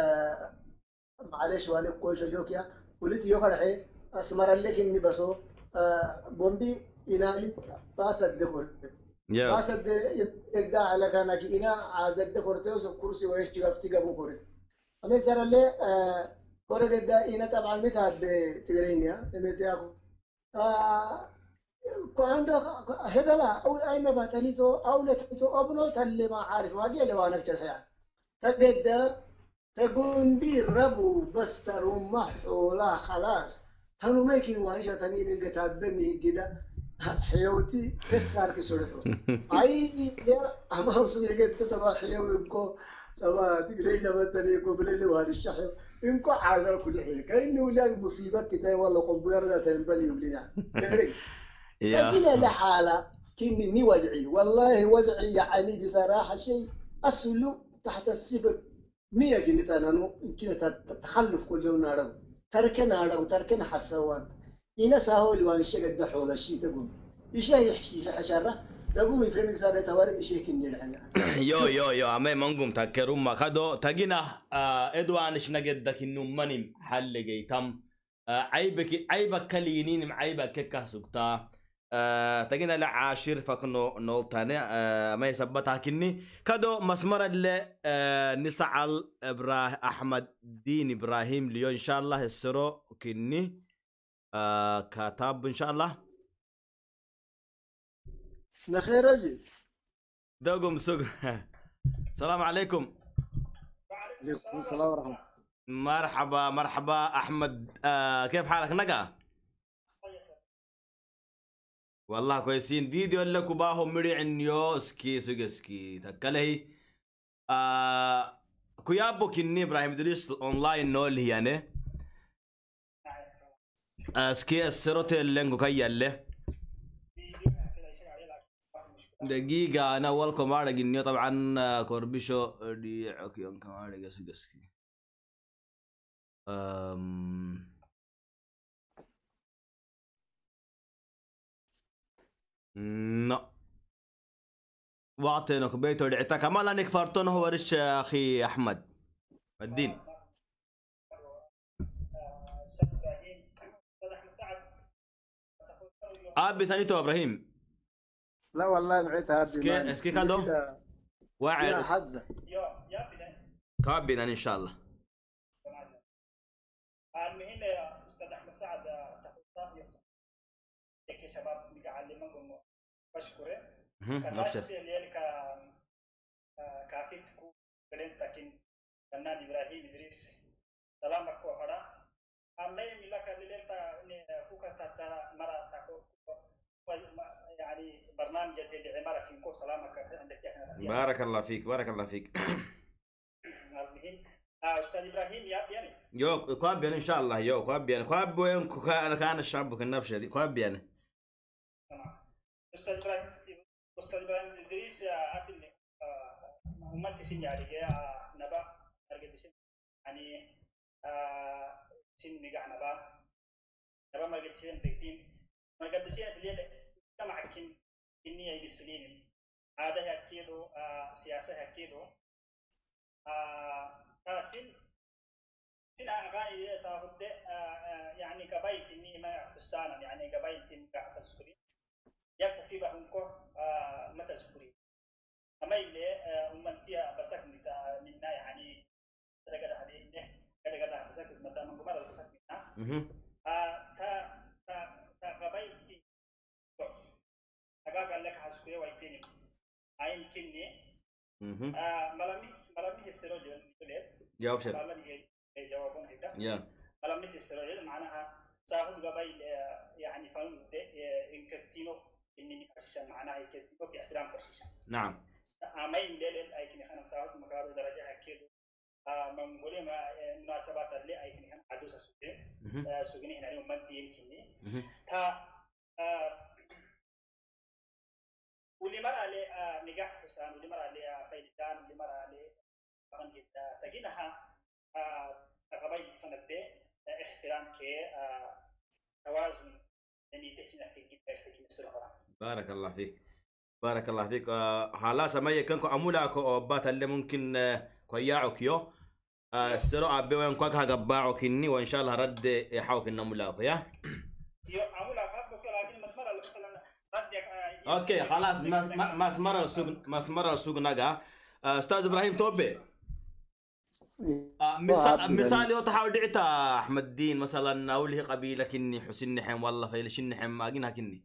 معلش وانا كويس اليوكيا ولد يوكر حي اسمر لك اني بسو بومبي انالي تاسد دكور يا تاسد يدا على كان كي انا عازد دكور توس كرسي ويش تفتي قبو كوري اما سر لي كوري دا انا طبعا متى بتغرينيا متى كوندو هدلا او اي ما باتنيتو او لتو ابنو تلي ما عارف ما قال وانا في تقدر تقول دي ربو بستر محولا خلاص هنو ما يمكن وانشا تاني من كتاب بمي كده حيوتي كسر كسرته اي يا اما هو سوي كده تبع حيوكو تبع تقري لما تاني كو بلي وان الشحيو انكو عازل كل حين كانه ولا مصيبه كده ولا قنبله ده تنبلي يبلينا يا لكن لحاله كني وضعي والله وضعي يعني بصراحه شيء اصله تحت الصفر مية كنتا نانو كنتا تخلف كل يوم نارو تركنا حسوان إنا ساهو لوان الشيء قد حول الشيء تقول إيش يحكي حشرة تقول من فين صار تواري إيش كني الحين يو أما منقوم تكرم ما خدو تجينا إدوانش نجدك إنه مني حل جيتم عيبك كلينين عيبك كسكتا تجينا لعاشر فكنو نولتاني ما يثبتها كني كدو مسمر اللي نسعل أحمد دين إبراهيم ليو إن شاء الله السرو كني كتاب إن شاء الله نخير أجي دوقم سوق السلام عليكم. عليكم السلام ورحمة مرحبا مرحبا أحمد كيف حالك نقا؟ والله كويسين فيديو لك وباهو مريع نيو سكي تكلهي كيابو كني إبراهيم إدريس أونلاين نول هي يعني سكي السروت اللي كي يله دقيقة أنا أولكم أعرق إني طبعا كوربيشو دي عكيون كم أعرق سكي لا واعطينك بيته دعيتك ما لانك فرطون هو رش أخي أحمد الدين أبي ثانيته إبراهيم لا والله معيتها اسكي كادو واعي يا حزة كابينا إن شاء الله المهم أستاذ أحمد سعد تخطى يا شباب نعلمكم بشكره كناس اللي كافيتكو بدين تكين فنان إبراهيم إدريس سلامك وحدا أما يملك اللي كوكا تتا مرة تكو يعني برنامج اللي عمارة كنكو سلامك عندك بارك الله فيك بارك الله فيك المهم أستاذ إبراهيم يعني يو كوابيان إن شاء الله يو كوابيان أنا كان الشعب كالنفشة دي كوابيان أستاذ إبراهيم إدريس أتلي أمتي سنجاري يا نبا أرجع بسم يعني سن ميجا نبا مرجع بسم تكتين مرجع بسم تلي تمام كني أي بسلين هذا هكيدو سياسة هكيدو سن أغاني سافد يعني قبائل كني ما حسانا يعني قبائل كني كعتسكري يكو كيبا هنكو متى سكري أما اللي أمتي بسك منا يعني كذا هذه كذا بسك متى من قمر بسك منا تا قبائل تي أقول لك هسكري ويتيني أين كني ملامي السرور جل جواب شر ملامي جوابهم هيدا يا ملامي السرور معناها سافد قبائل يعني فهم إن كتينو إني مفرشان معناها كتينو كاحترام فرشان نعم أما إن دليل أي كني خنا سافد مقابل درجة هكيدو من قولي ما مناسبات اللي أي كنا عدوس سوقين هنا اليوم مدي يمكنني تا واللي مرة على نجاح حسام واللي مرة على فايدتان واللي مرة على كمان جدا تجينها قبائل فنبدأ احترام كي توازن يعني تحسين في جدا في السرعة. بارك الله فيك بارك الله فيك. حالا سماية كنكو عمولا كو بات اللي ممكن كوياعو كيو السرعة بيوان كوكا قباعو كني وإن شاء الله رد يحاوك النمولاكو يا يو عمولا كابو لكن مسمار اللي مثلا رد اوكي خلاص مسمار السوق نجا. استاذ ابراهيم توبي مثال يو تحاول دعتا احمد الدين مثلا او اللي قبيله كني حسين نحم والله فيلش نحم ما جينا كني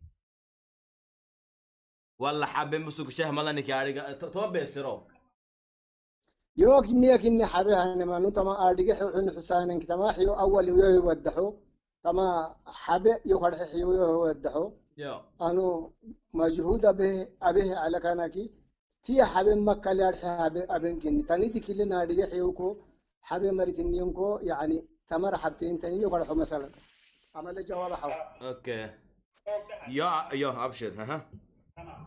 والله حابين بسوق شاه ملانك يا توبي سرو يو كمية كني حبيها أنا ما نتما أرجع حن حسين كتما حيو أول يودحو تما حبي يخرج حيو يودحو أنو مجهود أبيه على كناكي تي حبي مكة لار حبي أبين كني تاني تكلي نارجع حيوكو حبي مريتين يومكو يعني تمر حبتين تاني يخرج مثلا عمل جواب حو. أوكي يا أبشر ها. تمام.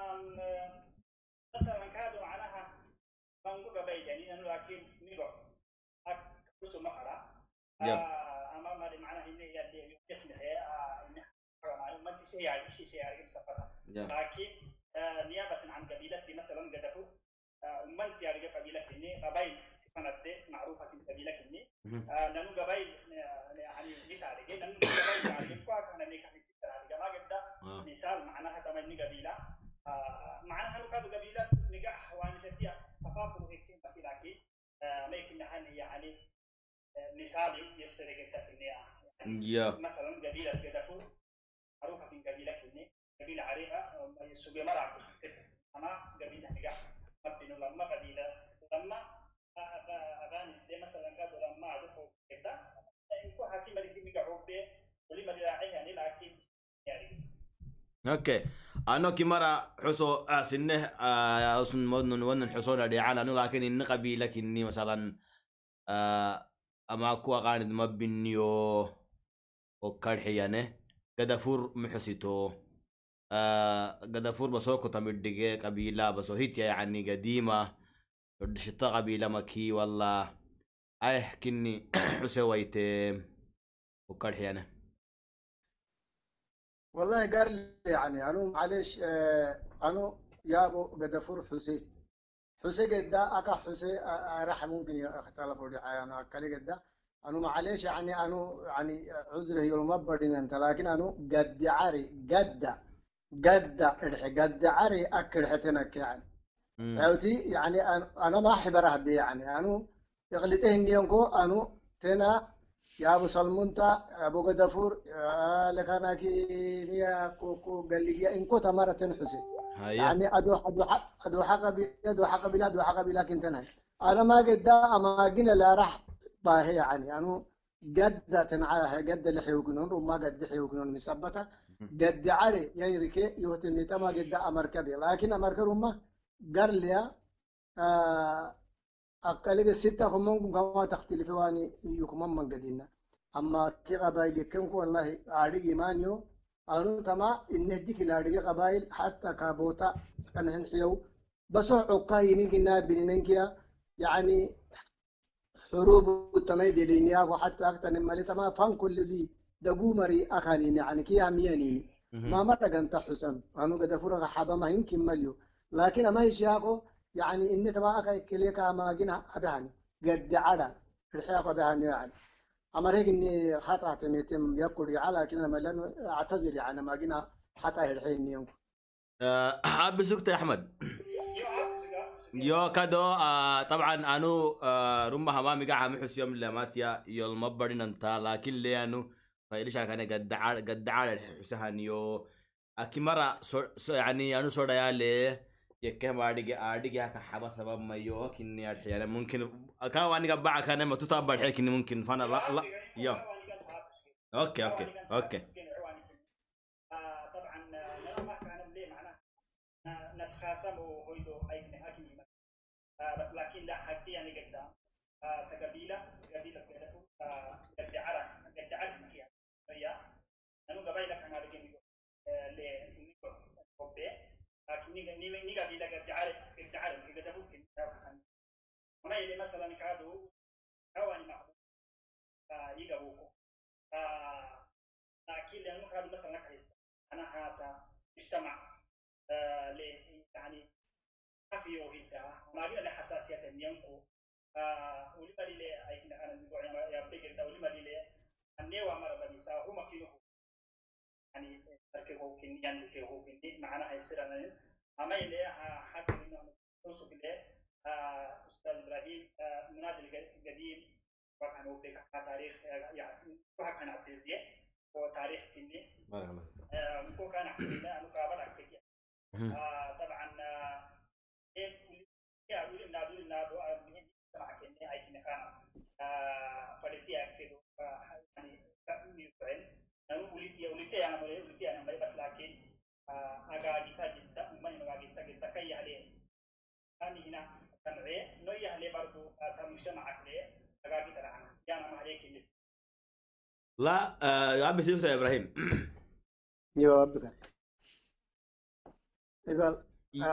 مثلا كادو معناها بانجو قبائل يعني لكن نيجو أكوسو مخرا أما ما معناها إنه يدي يسمح إنه ما تسير شيء مستقبلا لكن نيابة عن قبيلة مثلا قدفو من تياري قبيلة كني قبائل تفند معروفة قبيلة كني نانو قبائل يعني نتاري نانو قبائل يعني كوا كان نيكا نتاري ما قد مثال معناها تمني قبيلة معناها لو كانوا قبيلة نجاح وانشتيا تفاقم هيك لكن ما يمكن يعني مثال يسرق التفنية مثلا قبيلة قدفو معروفة من قبيلة كني قبيلة عريقة يسوق مرة كفتة أما قبيلة نجاح مبني لما قبيلة لما أغاني ده مثلا كانوا لما عرفوا كده يكون حكيم اللي نجاحوا به ولما راعيه يعني لكن يعني اوكي انا كمرة حسو سنه اصلا مدن ون حصول على على لكن ان قبيله اني مثلا اما كو غاند مبنيو وكرحيانه قدفور محسيتو قدفور بسوكو تمدغه قبيله بسو هيت يعني قديمه شتا قبيله مكي والله كني حسويت وكرحيانه والله قال لي يعني أنا معلش أنا يا أبو قدفور حسين قدا أكا حسين راح ممكن اختلفوا لي أنا أكلي قدا أنا معلش يعني أنا يعني عذره يوم بدين أنت لكن أنا قد عاري قد عاري أكل حتنك يعني فهمتي يعني أنا ما أحب رهبي يعني أنا يغلطه إني ينكو أنا تنا يا أبو سلمونتا أبو قدفور لكانا كي يا كوكو قال لي إنكو تمارة حسين يعني أدو حق بلا كنت أنا ما قد أما قلنا لا راح باهي يعني أنا قد تنعاها قد اللي حيوكنون وما قد حيوكنون مثبتة قد عري يعني ركي يوتني تما قد أمركبي لكن أمركب ما قال لي أقلق الستة هم كما تختلف واني يكمن من قدينا أما كي قبائل كم والله أريج إيمانيو أنو تما إن هديك الأريج قبائل حتى كابوتا كان هنحيو بس عقايني كنا بينينكيا يعني حروب التميد لينيا وحتى أكتر من مالي تما فان كل لي دقومري أخاني يعني كيا ميانيني ما مرة كنت حسن أنو قد فرق حبا ما يمكن مليو لكن ما يشياكو يعني إني تما أكليك ما جينا أبهاني قد عدا الحياة أبهاني يعني أمر هيك إني خاطر تميتم يقولي على كلمة لأنه أعتذر يعني ما جينا حتى الحين يوم حاب سكت يا أحمد يو كادو طبعا أنو رمها ما مقاعة محس يوم اللي ماتيا يوم مبرين أنت لكن لي أنو فإيش كان قد عاد الحسهان يو أكمرة يعني أنو صار يالله يكهم أريجي كحبة سبب ما يو كني أحيانا ممكن أكاواني قبعة كان ما تطبع الحين كني ممكن فانا لا يو أوكي طبعا أنا ما كان لي معناه نتخاصم وهيدو أي أكيد بس لكن لا حقي يعني قدام قبيلة كده قد عرف مكيا هي أنا قبيلة كان على جنب ل كوبي لكن نيجا قبيلة قد عرف كده ممكن ما اللي مثلا كادو هواني معه يجابوكو لكن لأنه كادو مثلا كهيس أنا هذا اجتمع ل يعني خفيو هيدا ما قلنا لحساسية اليومكو ولما لي أيكن أنا نقول يا بيجر ده ولما لي النيو أمر بني سا هو مكينه يعني تركه كني يعني كه كني معنا هيصير أنا أما اللي حكي إنه نوصل له أستاذ إبراهيم منادل القديم وكانوا بيك تاريخ يعني وكان عتزية وتاريخ كني وكان حكينا مقابلة كتير طبعا يا ولي نادو مهم تبع كني أي كني خان فلتي أكيد يعني يفعل أنا ولتي أنا ما بس لكن أجا جدا ما ينوع جدا كي عليه أنا هنا تنوع نويا عليه برضو كمجتمع عليه أجا جدا أنا يعني ما عليك الناس لا يا أبي سيوسف يا إبراهيم يو أبدا يقول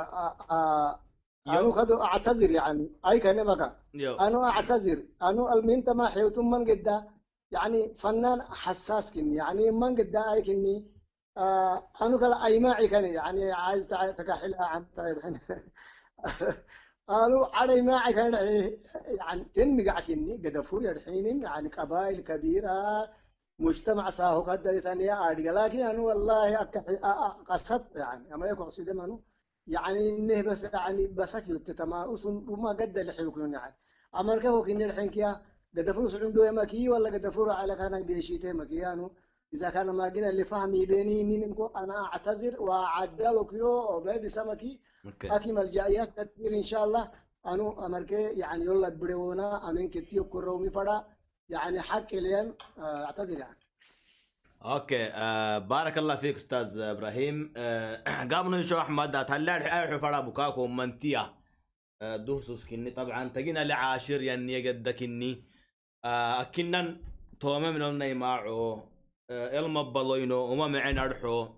أنا كده أعتذر يعني أي كلمة أنا أعتذر أنا المنت ما حيوتم من قدّا يعني فنان حساس كني يعني من قدّا أي كني أنا قال أي معي كني يعني عايز تكحلها عن طيب قالوا علي معي كان يعني تنمق كني قدفور الحين يعني قبائل كبيرة مجتمع ساهو قد ثانية أرجع لكن أنا والله قصدت يعني أما يكون قصيدة منو يعني إنه بس يعني بسكت تما أصلا وما قد اللي حيكون يعني أمريكا هو كني الحين كيا قد فرص عنده مكي ولا قد فرع على كان بيشيته مكيانو إذا كان ما جينا اللي فهمي بيني منكم أنا أعتذر وأعدلك يو بيبي سمكي أكيد الجايات كثير إن شاء الله أنا أمريكا يعني يلا بريونا أنا كتير كرومي فدا يعني حق لين أعتذر يعني اوكي بارك الله فيك استاذ ابراهيم قامنا نشوف احمد هلا الحين فرا بكاكو منتيا دوسوس كني طبعا تجينا لعاشر يعني قدك اني اكنن توما من النيماعو المبلوينو وما معين ارحو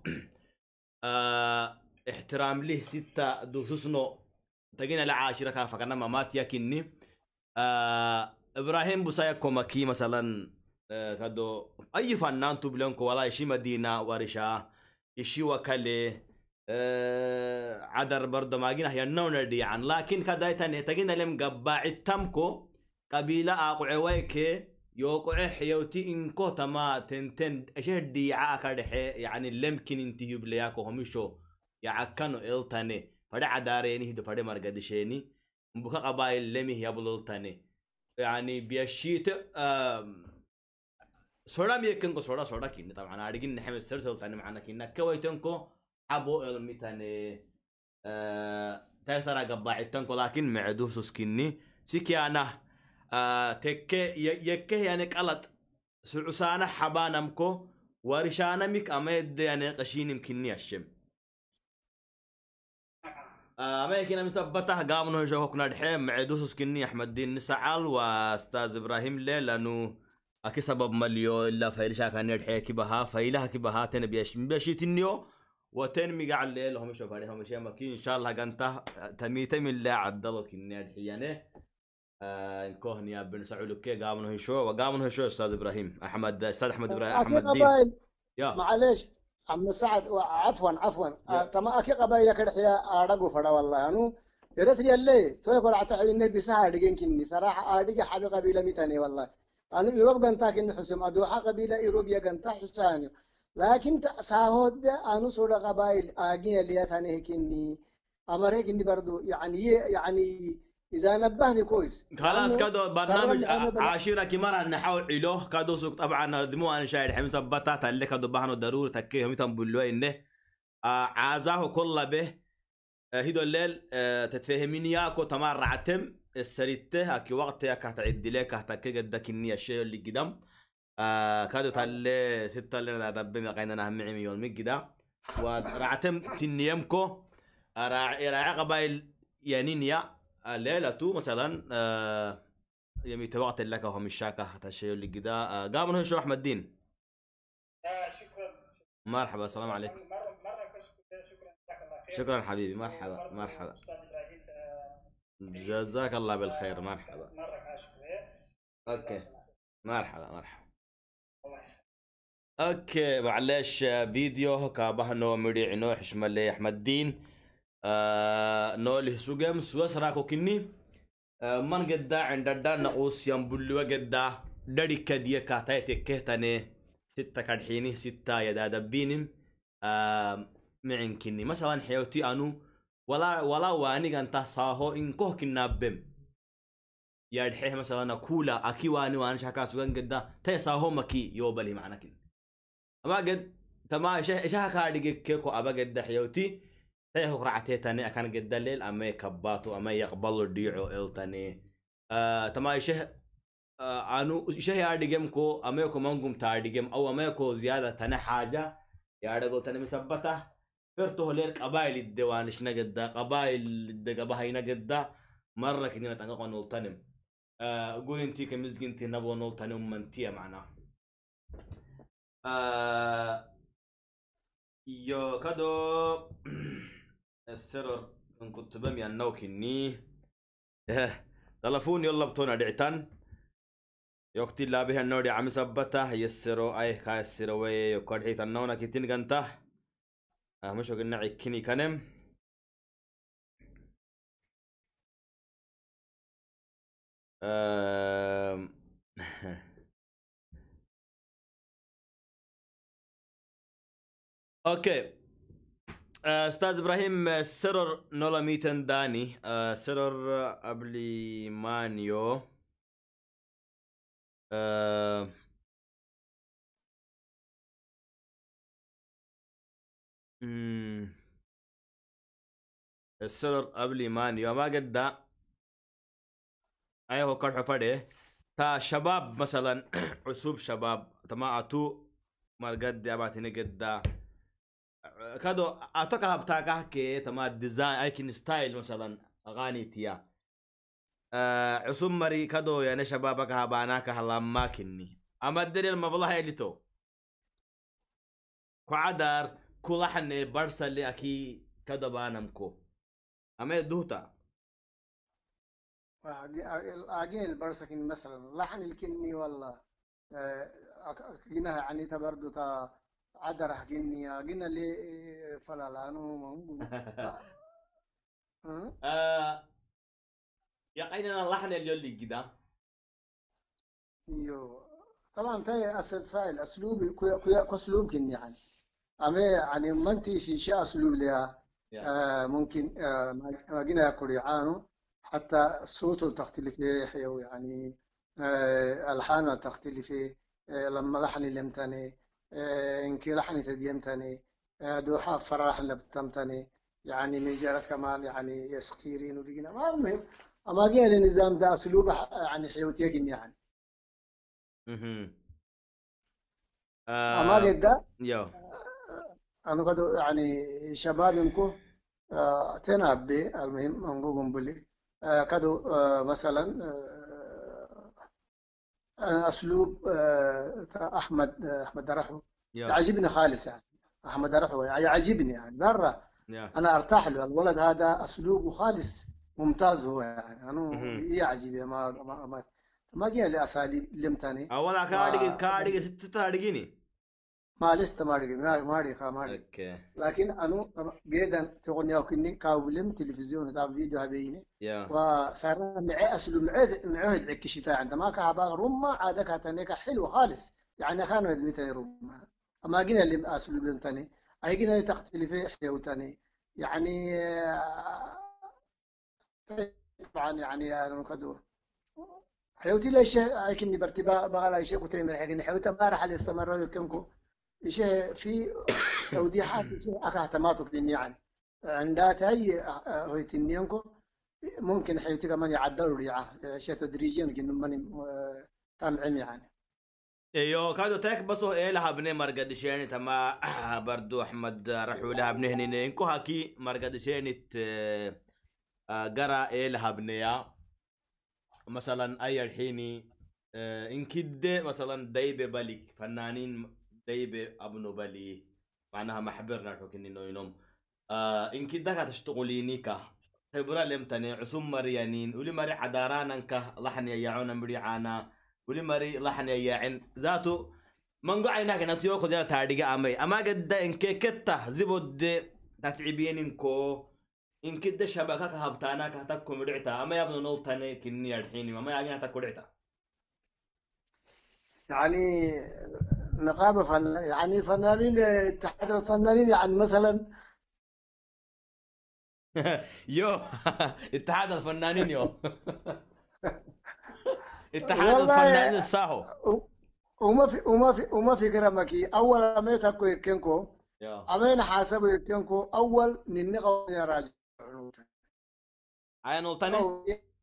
احترام له ستة دوسوسنو تجينا لعاشر كافا كنا ماتيا كني ابراهيم بوسايكو مكي مثلا كادو اي فنان تبلنكو ولا شي مدينه ورشا شي وكله عدر برضه ما جينا هي النون دي عن لكن كدايتن تجينا لم قباع تمكو قبيله اقعويك يوقع حيوتي انكو تما تنتن اشهدي عاكدخ يعني لمكن انت يبلياكو همشو يعكنو التاني فدا عداريني هدو فدا مرغدشيني مبكا قبائل لمي يبللتاني يعني بيشيت سودا ميكنكو سودا كيني طبعا ارجين نحم السرسل تاني معنا كينا كويتنكو حبو الميتاني تاثر قباعتنكو لكن معدوسس كيني سيكي انا تكه يكه يعني قلط سعسانه حبانمكو ورشانمك امد يعني قشين يمكنني الشم ما كنا مثبته قامنا نشوفك ندحيم معدوسس كيني احمد الدين نسعال واستاذ ابراهيم ليل لانه أكيد سبب مليو إلا فايلشا كان يرحي كبها فايلها كبها بيشي تنيو وتنمي قاعد الليل هم يشوف عليهم شيء مكين إن شاء الله قنته تميتم الله عدلك النادي يعني الكهني يا بن سعود كي قاموا هشوا وقاموا هشوا أستاذ إبراهيم أحمد أستاذ أحمد إبراهيم أكيد قبائل معلش عم سعد عفوا تما أكيد قبائل كرحيا أرجو فدا والله أنو يرثي اللي توي قرعت عيني بسها أرجين كني صراحة أرجع حبي قبيلة ميتاني والله أنا إيروب جنتا كن حسم أدوحة قبيلة إيروبيا جنتا حساني لكن ساهود أنا صورة قبائل أجي اللي ثاني كني أمره كني برضو يعني إذا نبهني كويس خلاص كادو برنامج عاشرة كمرة نحاول علوه كادو سوق طبعا دمو أنا شايل حمص بطاطا اللي كادو بهنو ضروري تكيهم يتنبلوا إنه عازاه كله به هيدو الليل تتفهميني ياكو تمار عتم السريته هكي وقت يا كهتعد لك هتكي قدك النية الشيء اللي قدام كادو تالي ستة اللي ندبم قينا نهم عمي يوم قدام ورعتم تنيمكو راعي قبائل يانينيا الليلة تو مثلا يمي توقت لك وهم الشاكة تشيء اللي كده قام هو شو أحمد الدين. شكرا. مرحبا السلام عليكم. مرة شكرا جزاك الله خير. شكرا حبيبي مرحبا مرحبا. أستاذ إبراهيم جزاك الله بالخير مرحبا. مرة شكرا. اوكي مرحبا مرحبا. الله يسلمك. اوكي معلش فيديو كابهنو مدي عنو حشملي احمد الدين نو اللي سوغم سوسراكو كني من قدا عند دا نقوس ينبلوا قدا ددي كديه كاتايتي كهتاني ستة كدحيني ستة يدا دبينم معن كني مثلا حيوتي انو ولا واني انت صاحو انكو كنا بم يا دحيه مثلا كولا اكي واني وان شاكا سوغن قدا تيساهو مكي يوبلي معنا كن اما قد تما شاكا ديك كيكو ابا قد حيوتي تيه قرعتي تاني اكن قد الليل اما يكباتو اما يقبلوا ديعو التاني تما انو شيء اديجمكو اما يكو منقم تاديجم او اما يكو زياده تاني حاجه يا دغو تاني مثبته فرتو ليل قبائل الديوان شنا قد قبائل الدقبهينا قد مره كنا تنقو نولتنم قول انتي كمزقنتي نبو نولتنم منتيه معنا يو كادو السرر من كنت بمي النوك اني تلفون يلا بتونا دعتان يوقتي لا بها النودي عم سبته يسرو اي كاسرو وي يقعد حيت النونا كتين غنتا مش قلنا عكني كنم اوكي استاذ ابراهيم سرر نولا ميتن داني سرر قبلي مانيو السرر قبلي مانيو ما قد ايوه كرح فدي تا شباب مثلا عصوب شباب تماعتو مرقد اباتني قد كادو اتوقع بتاعك كي تما ديزاين ايكن ستايل مثلا اغاني تيا عصوم مري كادو يعني شبابك هباناك هلا ماكني اما الدليل المبلغ اللي تو كعدار كلحن برسل اكي كادو بانمكو اما دوتا اجين البرسكين مثلا لحن الكني والله جينا يعني تبردو تا عدر حقيني جينا لي فلالانو يقينا اللحن اللي كده يو طبعا تاي اسد سائل اسلوبي كاسلوب كني يعني اما يعني منتي شيء اسلوب لها ممكن ما جينا ياكل يعانو حتى صوته تختلف يعني الحانه تختلف لما لحن لمتني إنك لحن تديمتني دوحة فرح لبتمتني يعني مجرد كمان يعني يسخيرين ولقينا ما المهم أما قال النظام ده أسلوب يعني حيوتيك يعني أما قد ده أنا قد يعني شباب يمكن تنابي المهم أنقوم بلي كدو مثلا أسلوب أحمد درحو يعجبني خالص يعني أحمد درحو يعجبني يعني برا أنا أرتاح له الولد هذا أسلوبه خالص ممتاز هو يعني أنا يعجبني ما جاء لي أساليب لمتاني أولا كاريجي ستة أرجيني ما لست ماري لكن أنا جدا تغني وكني كاولم تلفزيون تاع فيديو هبيني وصار معي أسلوب معهد عكشتاء عندما كهبا رمى عادك هتنيك حلو خالص يعني كانوا يدمتني رمى أما جينا اللي أسلوب لمتاني أي جينا تختلف حيوتاني يعني طبعا يعني أنا كدور حيوتي ليش أكني برتبا بغلا شيء كتير من حاجة حيوتا ما راح يستمر كمكم شيء في توضيحات شيء أكهتماتك دنيا يعني عندها هي هي تنينكو ممكن حيوتي كمان يعدلوا ريعة شيء تدريجيا كأنه ماني تامعين يعني ايوه كادو تاك بسو ايه لها بني مرقدشيني تما بردو احمد رحو لها بني هنين انكو هاكي مرقدشيني قرا ايه لها بنيا مثلا اي الحيني ان كده مثلا دايبه بالي فنانين دايبه ابنو بالي معناها محبرنا حكين انه ينوم ان كده كتشتغليني كا خبرة لم تني عصم مريانين ولي مري عدارانا كا لحن يعونا مريعانا ولي مري لحن يعين ذاته من قاعد هناك نتيو خذ تاريخ امي اما قد ان كتا زبود تتعبين انكو ان كده شبكك هبتانا كتكو مريعتا اما يبنو نولتاني كني الحين ما يعين تكو ريعتا يعني نقابة يعني فنانين اتحاد الفنانين يعني مثلا يو اتحاد الفنانين يو اتحاد والله الفنانين الساهو وما في كرمكي اول ما تكو يكنكو يا امين حاسبه يكنكو اول ننقو يا راجل عين نولتاني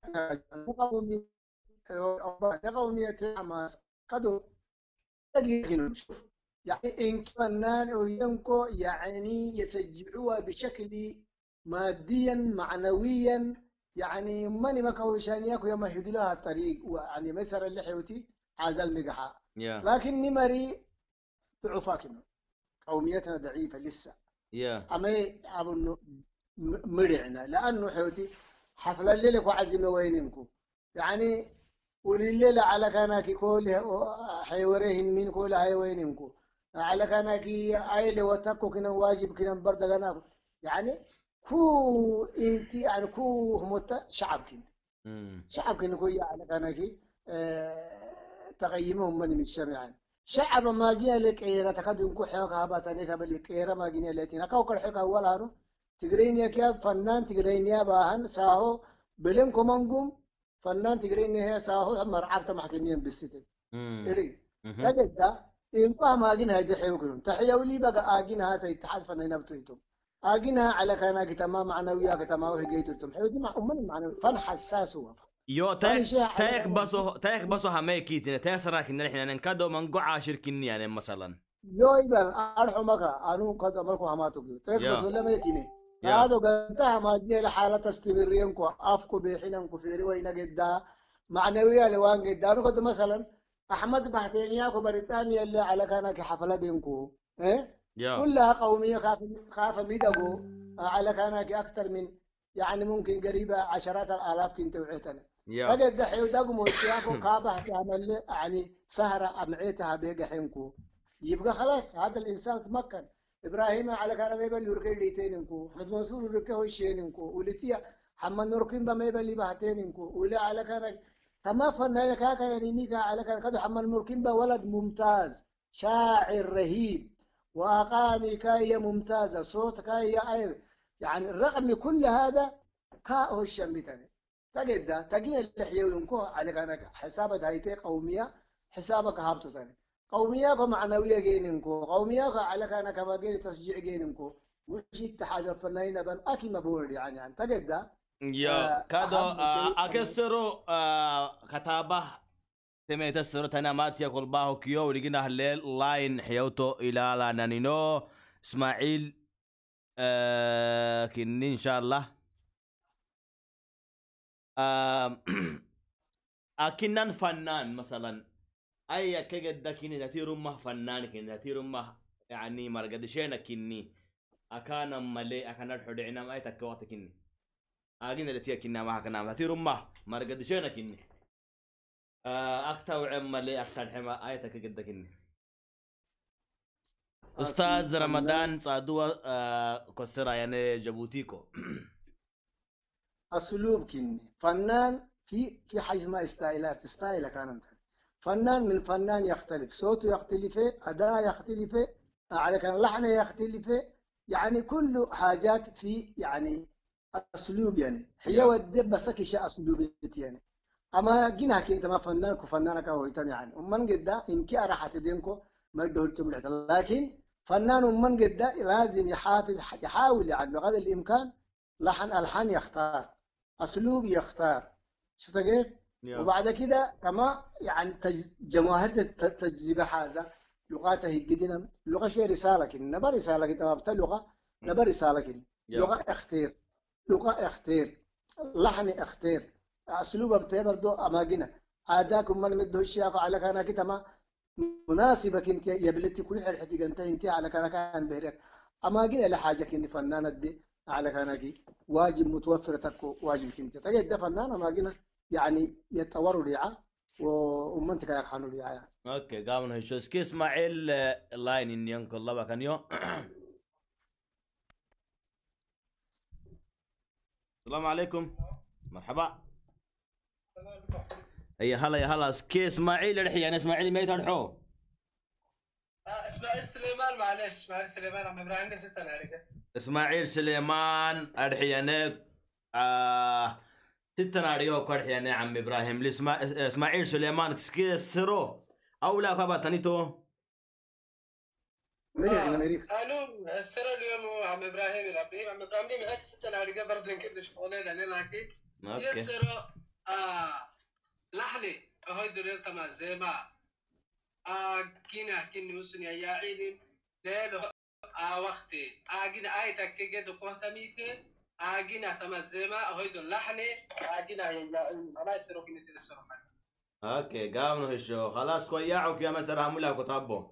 قومية حماس قدو تجيهم شوف يعني إن فنان وينكو يعني يسجعوها بشكل ماديا معنويا يعني ماني ما كوشان ياكو يمهد لها الطريق ويعني مسر اللحيوتي هذا المقحة يا لكن نمري ضعفاكنا قوميتنا ضعيفة لسه يا أما أبو مرعنا لأنه حيوتي حفل الليلة وعزمة وينكم يعني ولليلة على كانك كل حيوريهن من كل هاي وينكم على كانك أيل وتكو كنا واجب كنا برد كنا يعني كو انت يعني كو همتا شعب كنا كو على كانك تقيمهم من الشمعان شعب ما جينا لك إيرا تكادون كو حيوك هابات عليك بلك إيرا ما جينا لتنا كوك الحيوك أولا هنو تقرين يا كياب فنان تقرين يا باهن ساهو بلم كمانكم فنان تقرين هي ساهو مرعبت محكمين بالستين تري تجد إن ما جينا هدي حيوكن تحيا ولي بقى أجينا هذا اتحاد فنان بتويتم أجينا على كانك تمام معنوياك تمام وهجيتم حيودي مع أمم معنوي فن حساس هو يو تايق بسو همي كيتنا تاسراك ان احنا نكادو من قعا شركني يعني مثلا يو يبقى أرحمك أنو قد أمركو هماتو تايق بسو لما يتيني هذا قلتها ما جينا لحالة تستمرينكو أفكو بيحينكو في روينا قدا معنويا لوان قدا أنو قد مثلا أحمد بحتينياكو بريطانيا اللي على كانك حفلة بينكو إيه كلها قومية خاف ميدقو على كانك أكثر من يعني ممكن قريبة عشرات الآلاف كنت وعيتنا هذا الدحيو دقمو الشياكو كابه تعمل يعني سهرة أمعيتها بيقى حينكو يبقى خلاص هذا الإنسان تمكن إبراهيم على كان ميبل يركي ليتينكو أحمد منصور يركيه الشينكو ولتيا حمد نوركين بميبل لبهتينكو ولا على كان كما فنان كاكا يعني نيكا على كان كده حمد نوركين ولد ممتاز شاعر رهيب وأغاني كاية ممتازة صوت كاية أيضا يعني الرقم كل هذا كاهو الشمبتاني تجد تجينا اللحية ولنكو على كانك حسابك هايتي قومية حسابك هابطو تاني قومية معنوية جينكو قومية على كانك ما جيني تشجيع جينكو وش اتحاد الفنانين بن أكيد مبور يعني تجد يا كادو أكسرو كتابة تميت السورة أنا مات يقول باهو كيو ولقينا هالليل لاين حيوتو إلى لانانينو إسماعيل كني إن شاء الله أكنن فنان مثلا أي كجد كني نتي رمه فنان كني نتي رمه يعني مرقدشين كني أكان ملي أكان الحدينا ما يتكوت كني أجينا التي كنا ما كنا نتي رمه مرقدشين كني أكتر عملي أكتر حما آيتك قد كني أستاذ رمضان صادوا كسرة يعني جبوتيكو أسلوب كني فنان في حيز ما ستايلات ستايل كانت فنان من فنان يختلف صوته يختلف أداء يختلف على كان لحنه يختلف يعني كل حاجات في يعني أسلوب يعني هي ودب بس كشيء أسلوبيت يعني أما جينا كنت ما فنانك وفنانك هو يتم يعني ومن قد إنك راح تدينكو ما يدور تملح لكن فنان ومن قد لازم يحاول يعني بقدر الإمكان لحن ألحان يختار أسلوب يختار شفت كيف؟ وبعد كده كما يعني جماهير تجذب هذا لغاته جدنا لغة شيء رسالة كن نبى رسالة كن تمام اللغة نبى رسالة كن لغة اختير لحن اختير اسلوب بتبردو اماجنا عاداكم من مدو الشياق على كان كتما مناسبك انت يا بلتي كل حد حتي انت على كان بهرك اماجنا لحاجه كني فنانه دي على كانكي واجب متوفر تكو واجب كنت تجد فنان اماجنا يعني يتطوروا ريعه ومنتك يا خانو ريعه اوكي قامنا هشوس كي اسماعيل لاين اني انكل الله كانيو السلام عليكم مرحبا هلا يا هلا كي اسماعيل الحين يعني اسماعيل ما يترحو اسماعيل سليمان معلش اسماعيل سليمان عم ابراهيم ستة نارجة اسماعيل سليمان الحين ستة ناريو كرحياني عم ابراهيم اسماعيل سليمان كي سرو او لا كبا تانيتو الو السر اليوم عم ابراهيم الابريم عم ابراهيم لي معك ستة نارجة برضه كل شغله لاني لاكي يسر لحلي هاي دوريل تما زيما كينا كني وسني يا عيني ليلو وقتي اجينا اي تكجد قهتميك اجينا تما زيما هاي دول لحلي اجينا يا ما يسرو كني تسرو اوكي قاموا هشو خلاص كوياعك يا مثلا عملها كتابو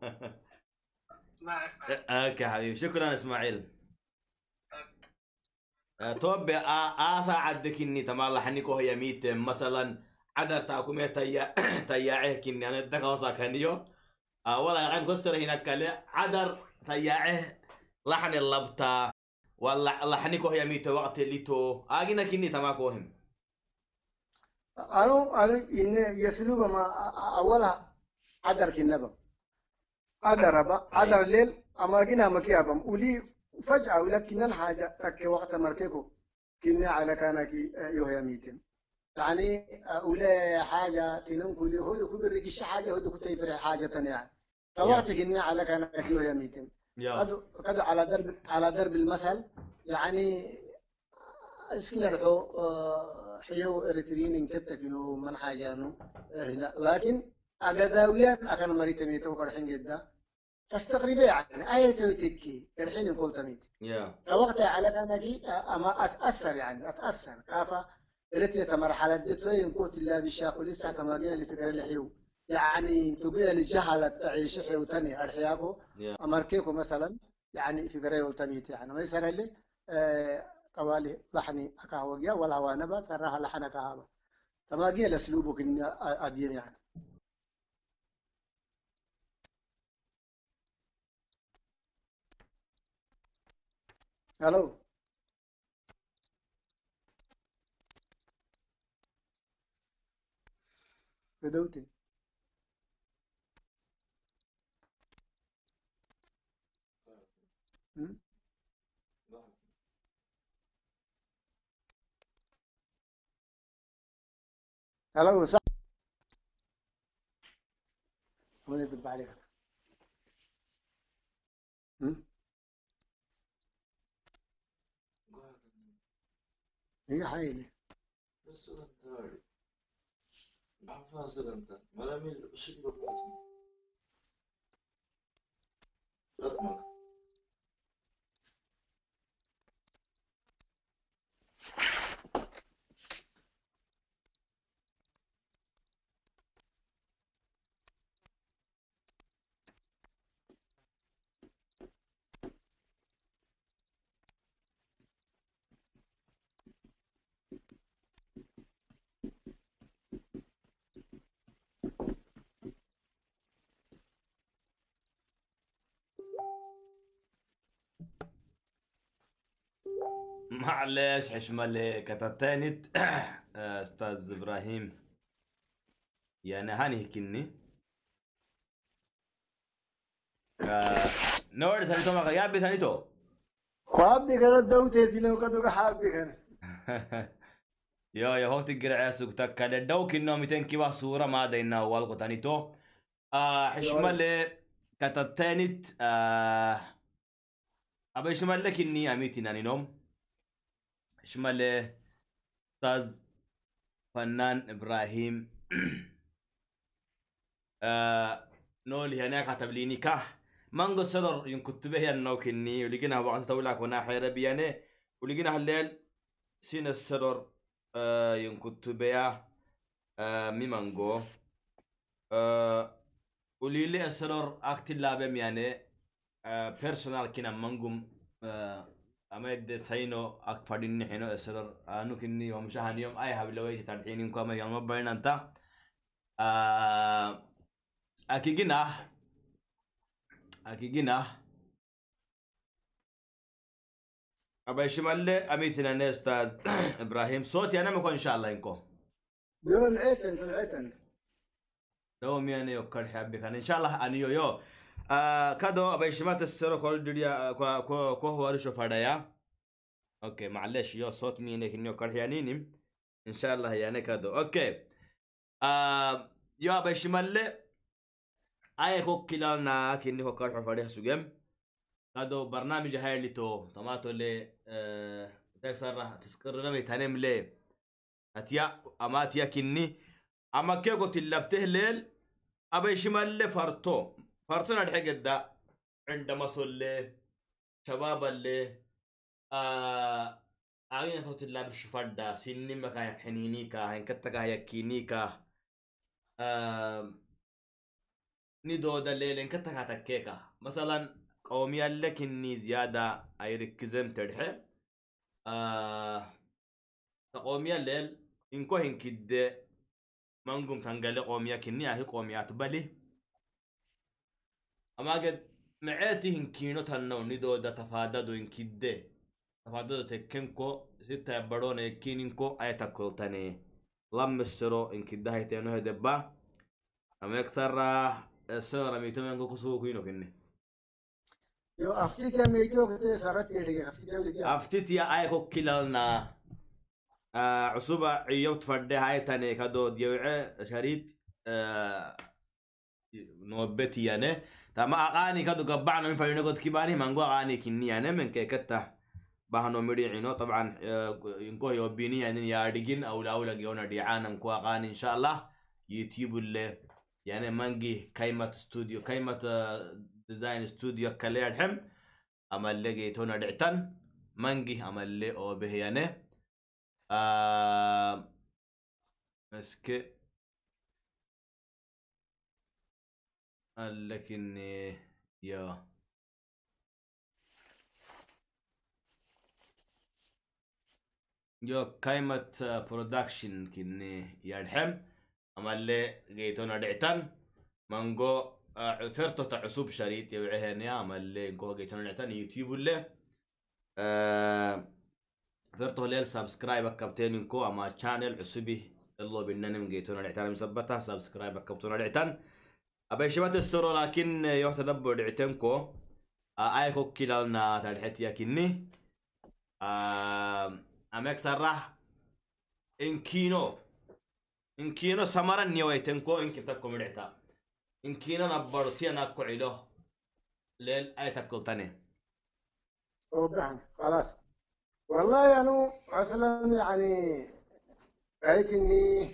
اوكي حبيبي شكرا اسماعيل توبي اسا عدك اني تمام حنيكو هي ميت مثلا عدر تاكم تياعه كني انا دك وصا كنيو ولا غن كسر هناك عدر تياعه لحن اللبتا ولا لحنيكو هي ميت وقت اللي تو اجينا كني تمام كوهم أنا إن يسلوب ما أولها عدر كنبم عدر الليل أما جينا مكيابم ولي فجأة ولكن حاجة تك وقت مركبه كنا على كانك يوهي ميتم يعني أولى حاجة تنم كل هو كبر رجش حاجة هو كتير حاجة تانية يعني فوقت كنا على كانك يوهي ميتم كذا على درب المثل يعني اسكنا رحو حيو إريتريين كتة كنو من حاجة هنا لكن أجازاويا أكان مريت ميتة وكرحين جدا تستغرب يعني آية تكي الحين نقول تميت فوقتها على كانك أما أتأثر يعني أتأثر كافة رتية مرحلة دتوين قوت الله بالشاق ولسه تمارين اللي فكر الحيو يعني تقول لجهلة تعيش حيو تاني الحياكو أمركيكو مثلا يعني فكرة يولتميت يعني ما يصير اللي طوالي لحني أكاوجيا ولا هو نبى سرها لحن أكاهبا تماجي لأسلوبك إن أدين يعني هلو بدوتي هلو صح وين يدب عليك هي حيلي بس انت هاري عفاصل انت ملامي شكله بلاتهم رقمك معلش حشمل كتتانت استاذ ابراهيم يعني هاني كني نور ثاني توما يا بي ثاني تو خوابي كانت دوتي دي لو كدو حابي كان يا هوتي قرع سوقتك كده دوك انه 200 كيوا صوره ما دينا والقو ثاني تو حشمل كتتانت ابي شمال لك اني اميتي ناني نوم شمال استاذ فنان ابراهيم نولي هناك كتب لي نكاح مانجو صدر ينكتب به النوك اني ولقينا بعض تولك وناحية ربيانه ولقينا هالليل سين الصدر ينكتبيا ميمانغو قولي لي أسرار أكتب لابم يعني personal كنا مانغوم أما يد ساينو أكفردين حينو أسرار أنو كني يوم شهان يوم أي حبلوي تتعرفين إنكم أما يوم بين أنت أكيجنا أبا شمال أميتنا أستاذ إبراهيم صوتي أنا مكون إن شاء الله إنكم دون عتن دوم يعني يوكر حبي كان إن شاء الله أنيو يو كادو أبا شمال السر كل دنيا كو وارشوا فدايا أوكي معلش يو صوت مين إني يوكر يعني إن شاء الله يعني كادو أوكي يو أبا شمال أي كو كلامنا كني يوكر فدايا سجم كادو برنامج هاي اللي تو تماتو اللي تكسر تسكرنا ميتانم لي أتيا أما أتيا كني أما كيكو تلبته ليل أبي شمال لي فرتو نرحق الدا عندما صلي شباب اللي أغين فرت اللاب الشفردا سنين مكا يحنينيكا هنكتكا يكينيكا ندو دا ليل هنكتكا تكيكا مثلا قومي لك إني زيادة أي ركزم ترحل قومي الليل إنكو هنكد منقوم تنقل قومي كني أهي قوميات بالي أما قد معاتي هنكينو تنو ندو دا تفاددو هنكد تفاددو تكنكو ستة يبرون يكينينكو أي تاكل تاني لم السرو هنكد هاي تينو هدبا أما يكثر السورة ميتو منقو كسوكو كينو كني يو أفتيت يا ميتو كده صارت كده أفتيت يا أيكو كلالنا عصوبة عيوت فردي هاي تاني كدو ديوعي شريط نوبتي يعني تما أغاني كدو قبعنا من فلنقود كيباني منقو أغاني كني يعني من كيكتا باهنو مريعينو طبعا ينكو يوبيني يعني ياردقين أولا جيونا ديعانا نكو أغاني إن شاء الله يوتيوب اللي يعني منقي كايمة ستوديو كايمة ديزاين ستوديو كالي الحم أما اللي جيتونا دعتن منقي أما اللي أو به يعني مسك لكن يا كايمة برودكشن كني يرحم أما اللي جيتونا دعتن منقو عثرتو تعصوب شريط يوعيهني أما اللي نقو جيتونا دعتن يوتيوب اللي عثرتو ليل سبسكرايب أكبتين نكو أما channel عصوبي اللو بننم جيتونا دعتن مثبتها سبسكرايب أكبتونا دعتن أبي شبات السرو لكن يحتدبر دعتنكو آيكو كلالنا تلحت يكني أمك سرح إنكينو سمرا نيويتنكو إنكي تكو مدعتا إنكينو نبرتي أنا كعيلو ليل أي تكو تاني وبعد خلاص والله أنا أصلا يعني رأيت إني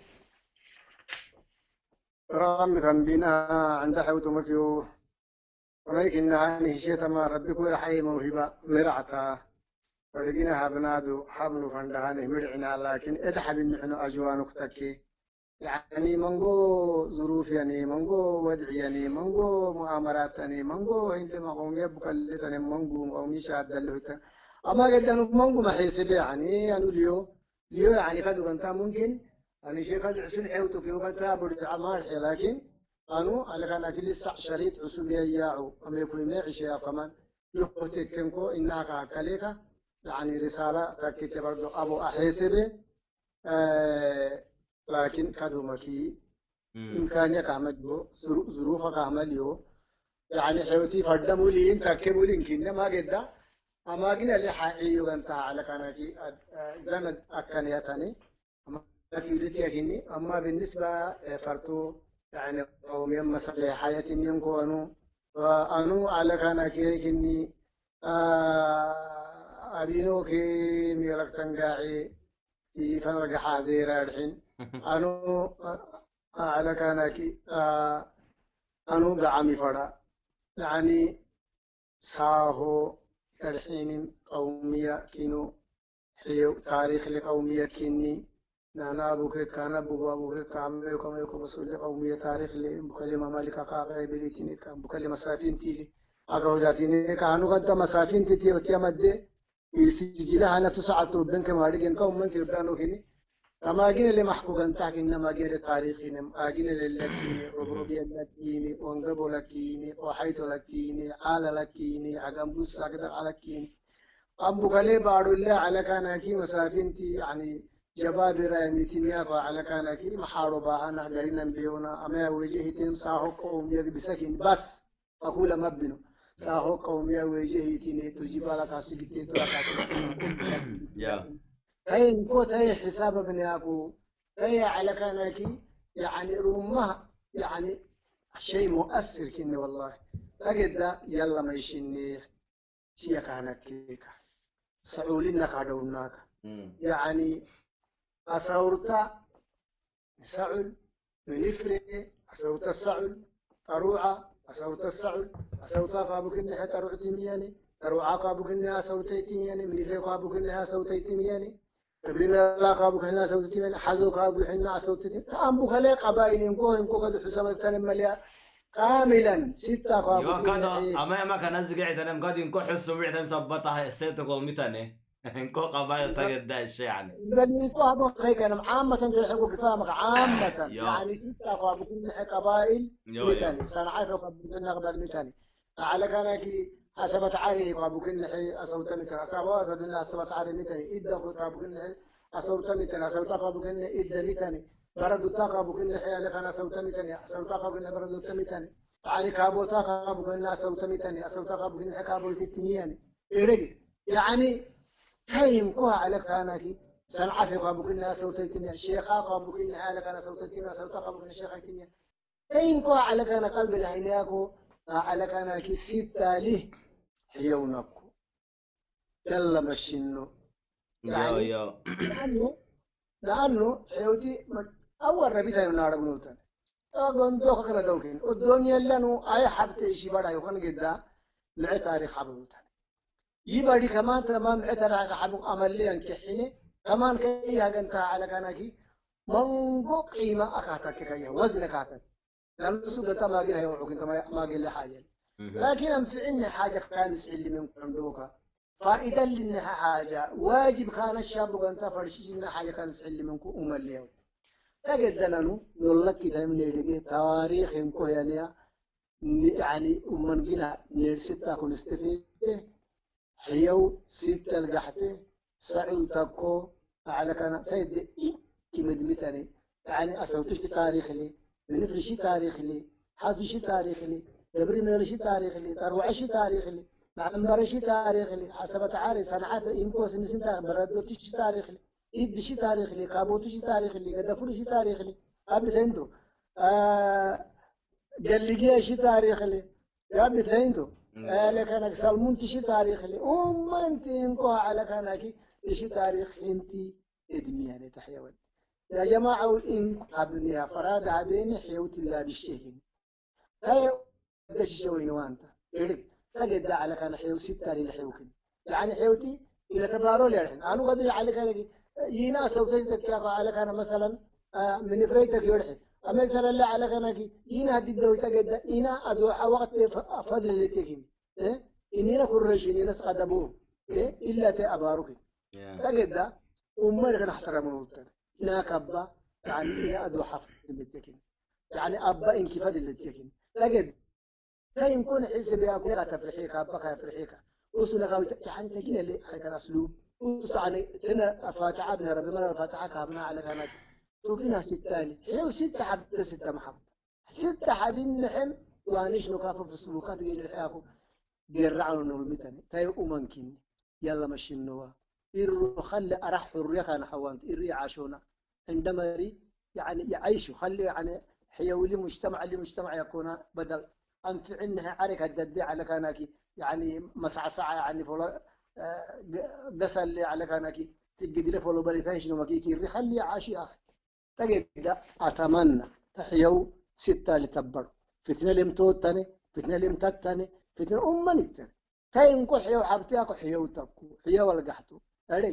رغم ذنبنا عند حوت مكيو رأيت إنها نهشيت ما ربي كل حي موهبة مرعتها ولقيناها بنادو حبل فندها مرعنا لكن ادحب نحن أجوانك تكي يعني منغو ظروف يعني منغو ودع يعني منغو مؤامرات يعني منغو انت مقوم يبقى اللي تاني منغو او مشاهد اللي اما قد انو منغو ما حيسب يعني انو ليو يعني قد كنت ممكن اني شيء قد حسن حيوتو في وقت تابر اعمال لكن انو على كان اكل السع شريط عسوبيه ياعو اما يكون معيش يا كمان يقتكنكو انها كليكا يعني رساله تكتب برضو ابو احيسبه لكن كدومكي إمكانية كعمل بو ظروف كعمل يو يعني حيوتي فردمولين تكمولين كنا ما قد أما قلنا اللي حقيقي كنت على كانتي زمن أكنياتني أما سيدتي أكني أما بالنسبة فرتو يعني قومي مثلا حياتي ينكونوا أنو على كانتي كني أبينو كي ميلك تنقاعي في فنرجع حازير الحين أنو على كانكي أنو دعمي فرا يعني ساهو الحين قومية كينو حيو تاريخ القومية كيني نانا أبوك كان أبوك كامل كم يكون مسؤول قومية تاريخ لي بكلمة مالك قاقع بليتني كان بكلمة مسافين تيلي أقرأ ذاتيني كانوا قد مسافين تيتي وتيا مدة يسجلها أنا تسعة بنك مالك إنك ومن تبدأ كني أما جينا اللي محكوك أنت كنا ما جينا تاريخنا أجينا للكيني ربوبيا لكيني وانقبو لكيني وحيث لكيني على لكيني عقمبوس أقدر على كيني أبو كلي بارو الله على كانكي مسافينتي يعني جبابرة ميتينيا على كانكي محاربة أنا قرينا بيونا أما وجهتين ساهو قوم يقبسكين بس أقول مبنو ساهو قوم يوجهتين تجيب على كاسكتي تلا كاسكتي هاي نقول هاي حساب ابن أبو هاي على كانكي يعني رمها يعني شيء مؤثر كني والله تجد يلا ما يشيني تيا كانك سعولنا كادوناك يعني أساورتا سعول منفرة أساورتا السعول أروعة أساورتا السعول أساورتا قابوك إنها تروع تيمياني أروعة قابوك إنها أساورتا تيمياني منفرة قابوك إنها أساورتا تيمياني تبرين الله قابوك إنها أساورتا تيمياني حزو قابوك إنها أساورتا تيمياني أمبوك لي قبائل إنكو قد حسامة تنماليا كاملا ستة قابوك إنها أما كان أزقعي تنم قد ينكو حسو بعدم سبطها السيطة قومتاني إنكو قبائل تجد الشيء يعني بل ينكو هذا هيك أنا عامة تلحقوا بفهمك عامة يعني ستة قابوك إنها قبائل مثالي صنعاء قابوك إنها قبائل مثالي على كانكي أسبت عاري قابوك إنها أصوت مثلا أسبت إنها أسبت عاري مثالي إدى قابوك إنها أصوت مثلا أصوت قابوك إنها إدى مثالي برد تقابوك إنها على كان أصوت مثلا أصوت قابوك إنها برد مثلا على كابو تقابوك إنها أصوت مثلا أصوت قابوك إنها كابو تتمياني يعني هاي كوها على كانكي صنعاء في قابوك إنها أصوت مثلا الشيخ قابوك إنها على كان أصوت مثلا أصوت قابوك إنها الشيخ مثلا هاي كوها على كان قلب العينيكو على كانكي ستة له حيونكو يلا مشينو يعني لأنه حيوتي أول ربيتها ينارب نولتان أقول دوخ كنا دوكين الدنيا لأنه أي حبت شيء بڑا يوكان جدا مع تاريخ حبولتان يبادي كمان تمام مع تاريخ حبوك عمل لي أنكحيني كمان كي هجنتها على كانكي منقو قيمة أكاتك كيا وزن أكاتك لأنه سودة ما قلها يوعوك أنت ما قل حاجة لكن أم في إن حاجة كان يسعي من عندوكا فإذا لنا حاجة واجب كان الشاب وأنت فرشي لنا حاجة كان يسعي منكم أمليهم تجد زنانو نقول كده من اللي تاريخ إنكو يعني ومن قلنا نرسيتا كون استفيد حيو ستة القحته سعود تكو على كان تيد كمد مثالي يعني أسوتش تاريخ لي بنفرش تاريخ لي حاضر تاريخ لي دبري مالش تاريخ لي تروعش تاريخ لي معمرش تاريخ لي حسب تعالي صنعاء إنكو سنسنتا بردوتش تاريخ لي إدش تاريخ لي قابوتش تاريخ لي قدفرش تاريخ لي قبل ثينتو قلقيش تاريخ لي قبل ثينتو لكن سلمونتش تاريخ لي أنت إنكو على كانكي إيش تاريخ أنتي إدمياني تحيوان يا جماعة إنكو قبلها فراد عبيني حيوت الله بالشيء هاي دش شوين وانت تجد على كان حيو ستة للحيوكن يعني حيوتي إلى تبارو ليرحن أنا قد على كان ينا سوتك على كان مثلا من فريتك يرحن مثلا لا على كان ينا هدي الدول تجد ينا أدوح وقت فضل اللي تجين إننا كرشين ناس قدبوه إلا تأباروك تجد أمر كان احترمه هنا كبا يعني إلى أدوح فضل اللي تجين يعني أبا انكفاض اللي تجين تجد كان يكون حسب ياكل تفرحيك أبقى يفرحيك وصلنا يعني تجينا اللي كان أسلوب وصلنا تنا فاتحة بنا ربنا مرة فاتحة كابنا على كانت توقينا ستة حيو ستة حبت ستة محب ستة حبين نحن وانيش نكافر في السلوكات اللي نحياكو ديرعنا نولمتني تايو أمانكين يلا مشي النوا إرو خلي أرح حرية كان حوانت إري عاشونا عندما يعني يعيشوا خلي يعني حيو لمجتمع يكون بدل أنفعنها عرك الددي على كانكي يعني مسعسعة يعني فلو قسل لي على كانكي تجد لي فلو بريتانش نمكيكي خلي عاشي أخي تجد أتمنى تحيو ستة لتبر فتنة لم توتني فتنة لم تتني فتنة أمني تاني تايم كو حيو حبتياكو حيو تكو حيو القحتو أري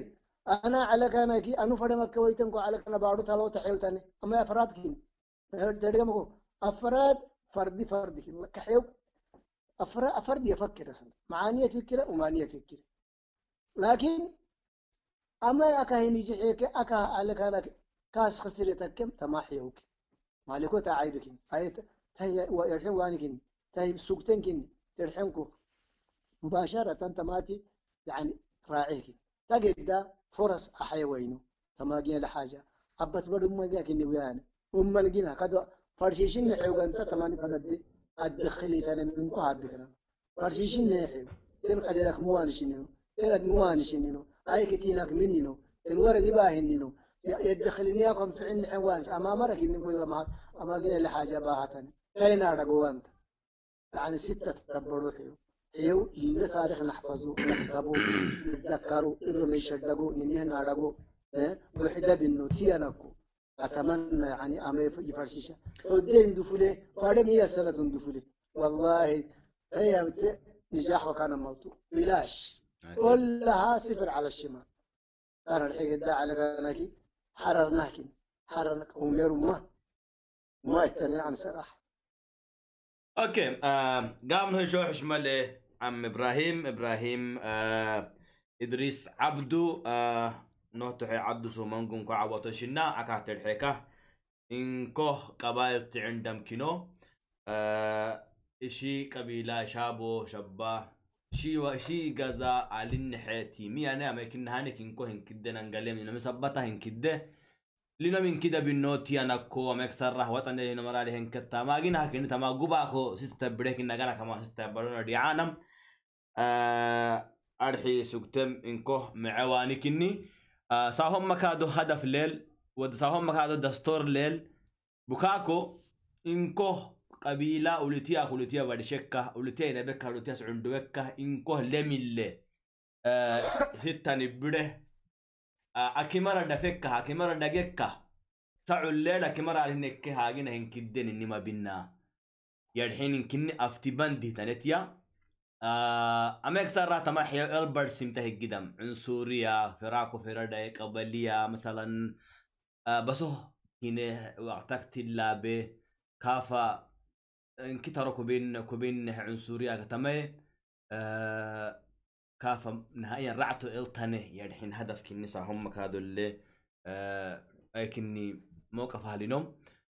أنا على كنا كي أنا فرد مكة ويتنكو على كنا بعرض ثلاثة تحيوتاني أما أفراد كين ترجع مكو أفراد فردي كين كحيو أفراد يفكر أصلا معاني يفكر وماني يفكر لكن أما أكا هنيجي هيك أكا على كنا كاس خسرتك كم تماحيوك مالكو تعايبكين هاي تهي ويرحم وانكين تهي سوقتين كين ترحمكو مباشرة تماتي يعني راعيكين تجد فرص أحيوينه تماجين لحاجة أبت بدو ما جاك إني ويانا لقينا كذا فرشيشين نحيو أنت تماني فردي أدخلي تاني من قهر بكرة فرشيشين نحيو تين خليلك موانشينه تين موانشينه أي كتينك منينه تين ورد باهنينه يدخلني أقوم في عين حيوان أما مرك إني كل ما أماجين لحاجة باهتني تين أرجو أنت يعني ستة تبروحيو يو اللي تاريخ نحفظه نكتبه نتذكره إنه ما يشدقوا إنه نعرفه وحدة بالنوتية نكو أتمنى يعني أما يفرشيشة فدين دفله فارم هي سنة دفله والله هي نجاح وكان موتو بلاش كلها صفر على الشمال أنا الحين دا على كناكي حررناك وميرو ما يتنى عن صراحة اوكي قام نشوف حشمله عم ابراهيم ادريس عبدو نوتحي عبدو سومنكم كعوتشنا اكات الحكا انكو قبائل عندهم كينو اشي قبيله شابو شبا شي غزا علين حياتي مي انا اماكن هانك انكو هنكدنا نقلم لنا مثبتها هنكده لنا من كده بالنوتي أنا كو مكسر رح وطن هنا مرالي هنكتا ما جينا هكين تما جوباكو ستة بريك إن جانا كمان ستة برون ديعانم أرحي سكتم إنكو معواني كني صاهم مكادو هدف ليل وصاهم مكادو دستور ليل بكاكو إنكو قبيلة أولتيا بدشكة أولتيا نبكة أولتيا سعندوكة إنكو لميل ستة نبره أكمرة دفكها أكمرة دقيقة سعو الليل أكمرة عليك هاجنا هنكدين إنما بينا يرحين إنكني أفتبان دي تانيتيا أميك سارة تماحي ألبرت سمته قدام عنصورية فراكو فرادا قبلية مثلا بسوه هنا وقتك تلابي كافا إنك تركو بين عنصورية كتمي كافة نهائيا رعتو إلتاني يرحين هدف كني صاهم كادو اللي أيكني موقف هالينوم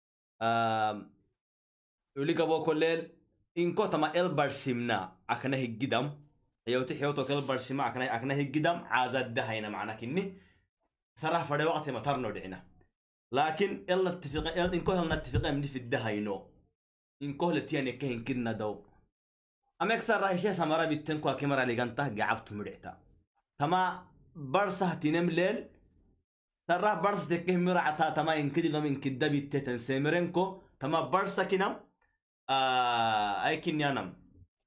يولي قبو كليل إنكو تما إلبرسيمنا أكنه القدام يوتي حيوتو كالبرسيما أكنه القدام عازد دهينا معنا كني صراحة فدي وقت ما ترنو دعنا لكن إلا اتفقين إنكو هلنا اتفقين من في الدهينو إنكو لتياني كهن كدنا دو أما أكثر رأي شيء سمرة بيتنكوا كاميرا لجنته قعبته مرعتا تما برصة تنام ليل ترى برصة كاميرا عتا تما ينكدي لهم ينكدا بيتتن سمرنكو تما برصة كنام أي كني أنام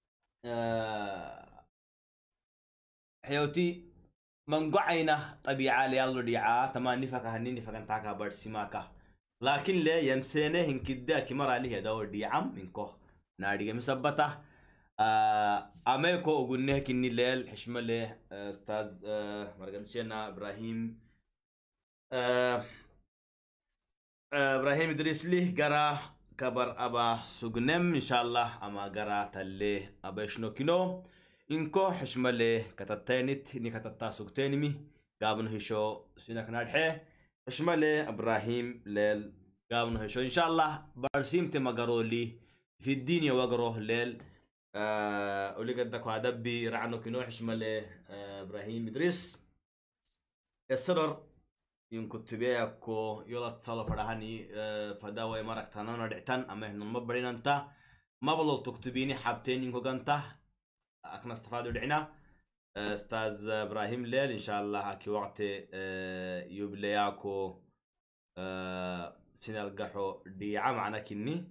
حيوتي من قعينا طبيعة ليالله ديعة تما نفك هني نفك انتاكا برسماكا لكن لا يمسينه ينكدا كاميرا ليه دور ديعم منكو نادي مسبته أميكو أقولناه كني ليل حشمله أستاذ مرقدشنا إبراهيم إدريس ليه قرا كبر أبا سجنم إن شاء الله أما قرا تلي أبا يشنو كينو إنكو حشمله كتتينت إني كتتا سكتينمي قابنو هشو سينك نادحي حشمله إبراهيم ليل قابنو هشو إن شاء الله برسيمت مقرو لي في الدنيا وقروه ليل ولي قدك هدبي رعنو كنو حشمله إبراهيم إدريس السرر يمكن تبيعكو يلا تصالة فرهاني فداوي مرك تنانا دعتان أما هنو مبرين أنت ما بلو تكتبيني حابتين ينكو قنتا أكنا استفادوا دعنا أستاذ إبراهيم ليل إن شاء الله هاكي وقت يبلياكو سنلقحو ديعا معنا كني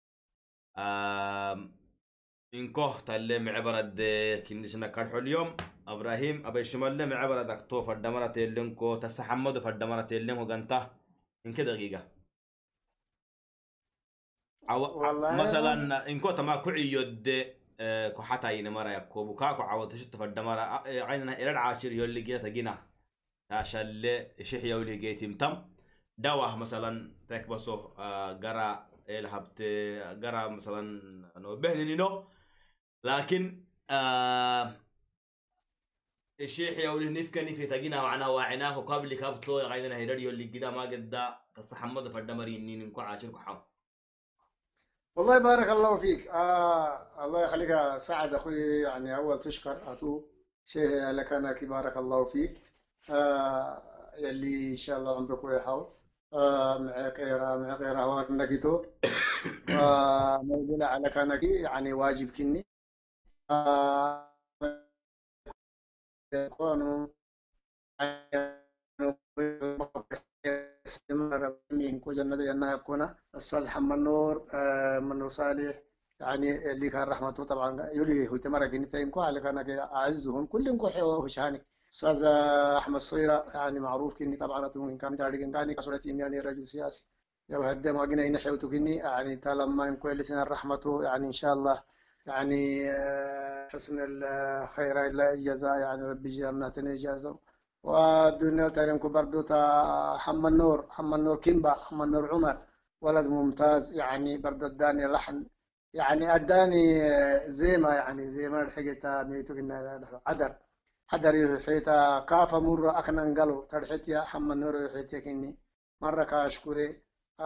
إنكو تالي معبرة كني سنكارحو اليوم إبراهيم أبي شمال معبرة دكتو فردمرة تيلنكو تسحمد فردمرة تيلنكو قنتا إن كده دقيقة مثلا إنكو تما كعي يد كو حتى ينمرة يكو بكاكو عوض تشت فردمرة عيننا إلى العاشر يولي جيتا جينا عشان شيء يولي جيتم تم دوا مثلا تكبسو جرا الهبت جرا مثلا انه بهني نو لكن الشيء يولي نفكني في تجينا معنا وعناه قبل كابتو غايدنا هيدريو اللي كده ما قد تصحمد فدمري اني نكون عاشر كحام والله بارك الله فيك الله يخليك سعد اخوي يعني اول تشكر اتو شيء لك انا كي بارك الله فيك يلي ان شاء الله عمرك ويحاول معي قيرة ورنكتو موجودة على كانك يعني واجب كني يكونوا من كوجنا دينا يكون الأستاذ محمد نور منور صالح يعني اللي كان رحمته طبعا يلي هو تمر في نتايم كو على كان أعزهم كلهم كو حيوه شاني أستاذ أحمد صيرة يعني معروف كني طبعا أتمنى كان تعرفين كاني كسرت يعني رجل سياسي يا هدم وجنا ينحيوتو كني يعني طالما إن كل سنة رحمته يعني إن شاء الله يعني حسن الخير إلا الجزاء يعني ربي جعلنا تنجازه والدنيا تريمكو برضو تا محمد نور كيمبا محمد نور عمر ولد ممتاز يعني برضو اداني لحن يعني اداني زي ما الحقيقة ميتو كنا حدر يحيتا كافة مرة أكنا نقلو ترحيتي محمد نور يحيتي كني مرة كاشكوري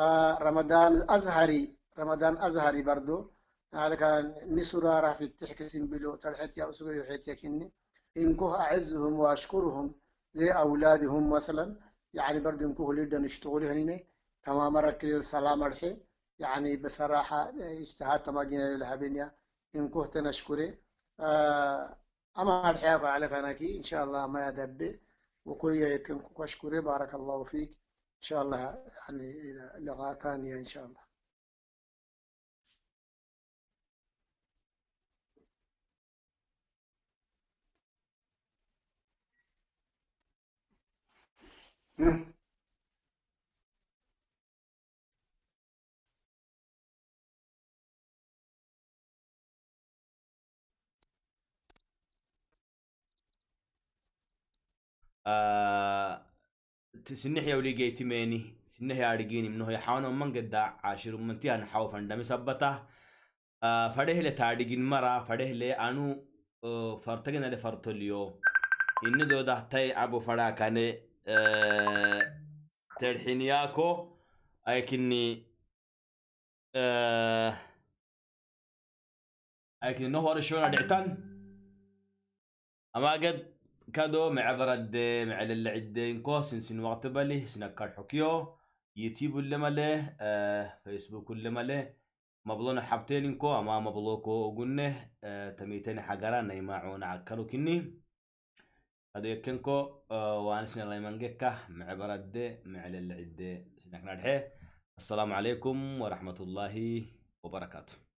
رمضان أزهري برضو يعني كان نسورة راه في التحكي سنبلو ترحيتي أسوي يحيتي كني إنكو أعزهم وأشكرهم زي أولادهم مثلا يعني برضو إنكو ليدا نشتغلوا هنا تمام ركل السلام عليه يعني بصراحة اجتهاد ما جينا للهبنيا إنكو تنشكري أما الحياة على كناكي إن شاء الله ما يدبي وكوي يمكن أشكري بارك الله فيك إن شاء الله يعني إلى لقاء ثانية إن شاء الله. سنح يولي جيتي ماني سنح يارجيني منه يحاولون من قد عاشر منتي أنا حاول فندم سبته فده له تارجين مرة فده له أنو فرتجنا لفرتوليو إن دو ده تاي أبو فرا كان ترحينياكو أيكني أيكني نهور الشون دعتان أما قد كادو مع برد مع العدين كوسن سن وقت بالي سنكر حكيو يوتيوب اللي ماله فيسبوك اللي ماله مبلون حبتين انكو اما مبلوكو قلنا تميتين حقران يماعون عكرو كني هذا يكنكو وانسنا الله يمنقكه مع برد مع العدين سنكر السلام عليكم ورحمة الله وبركاته.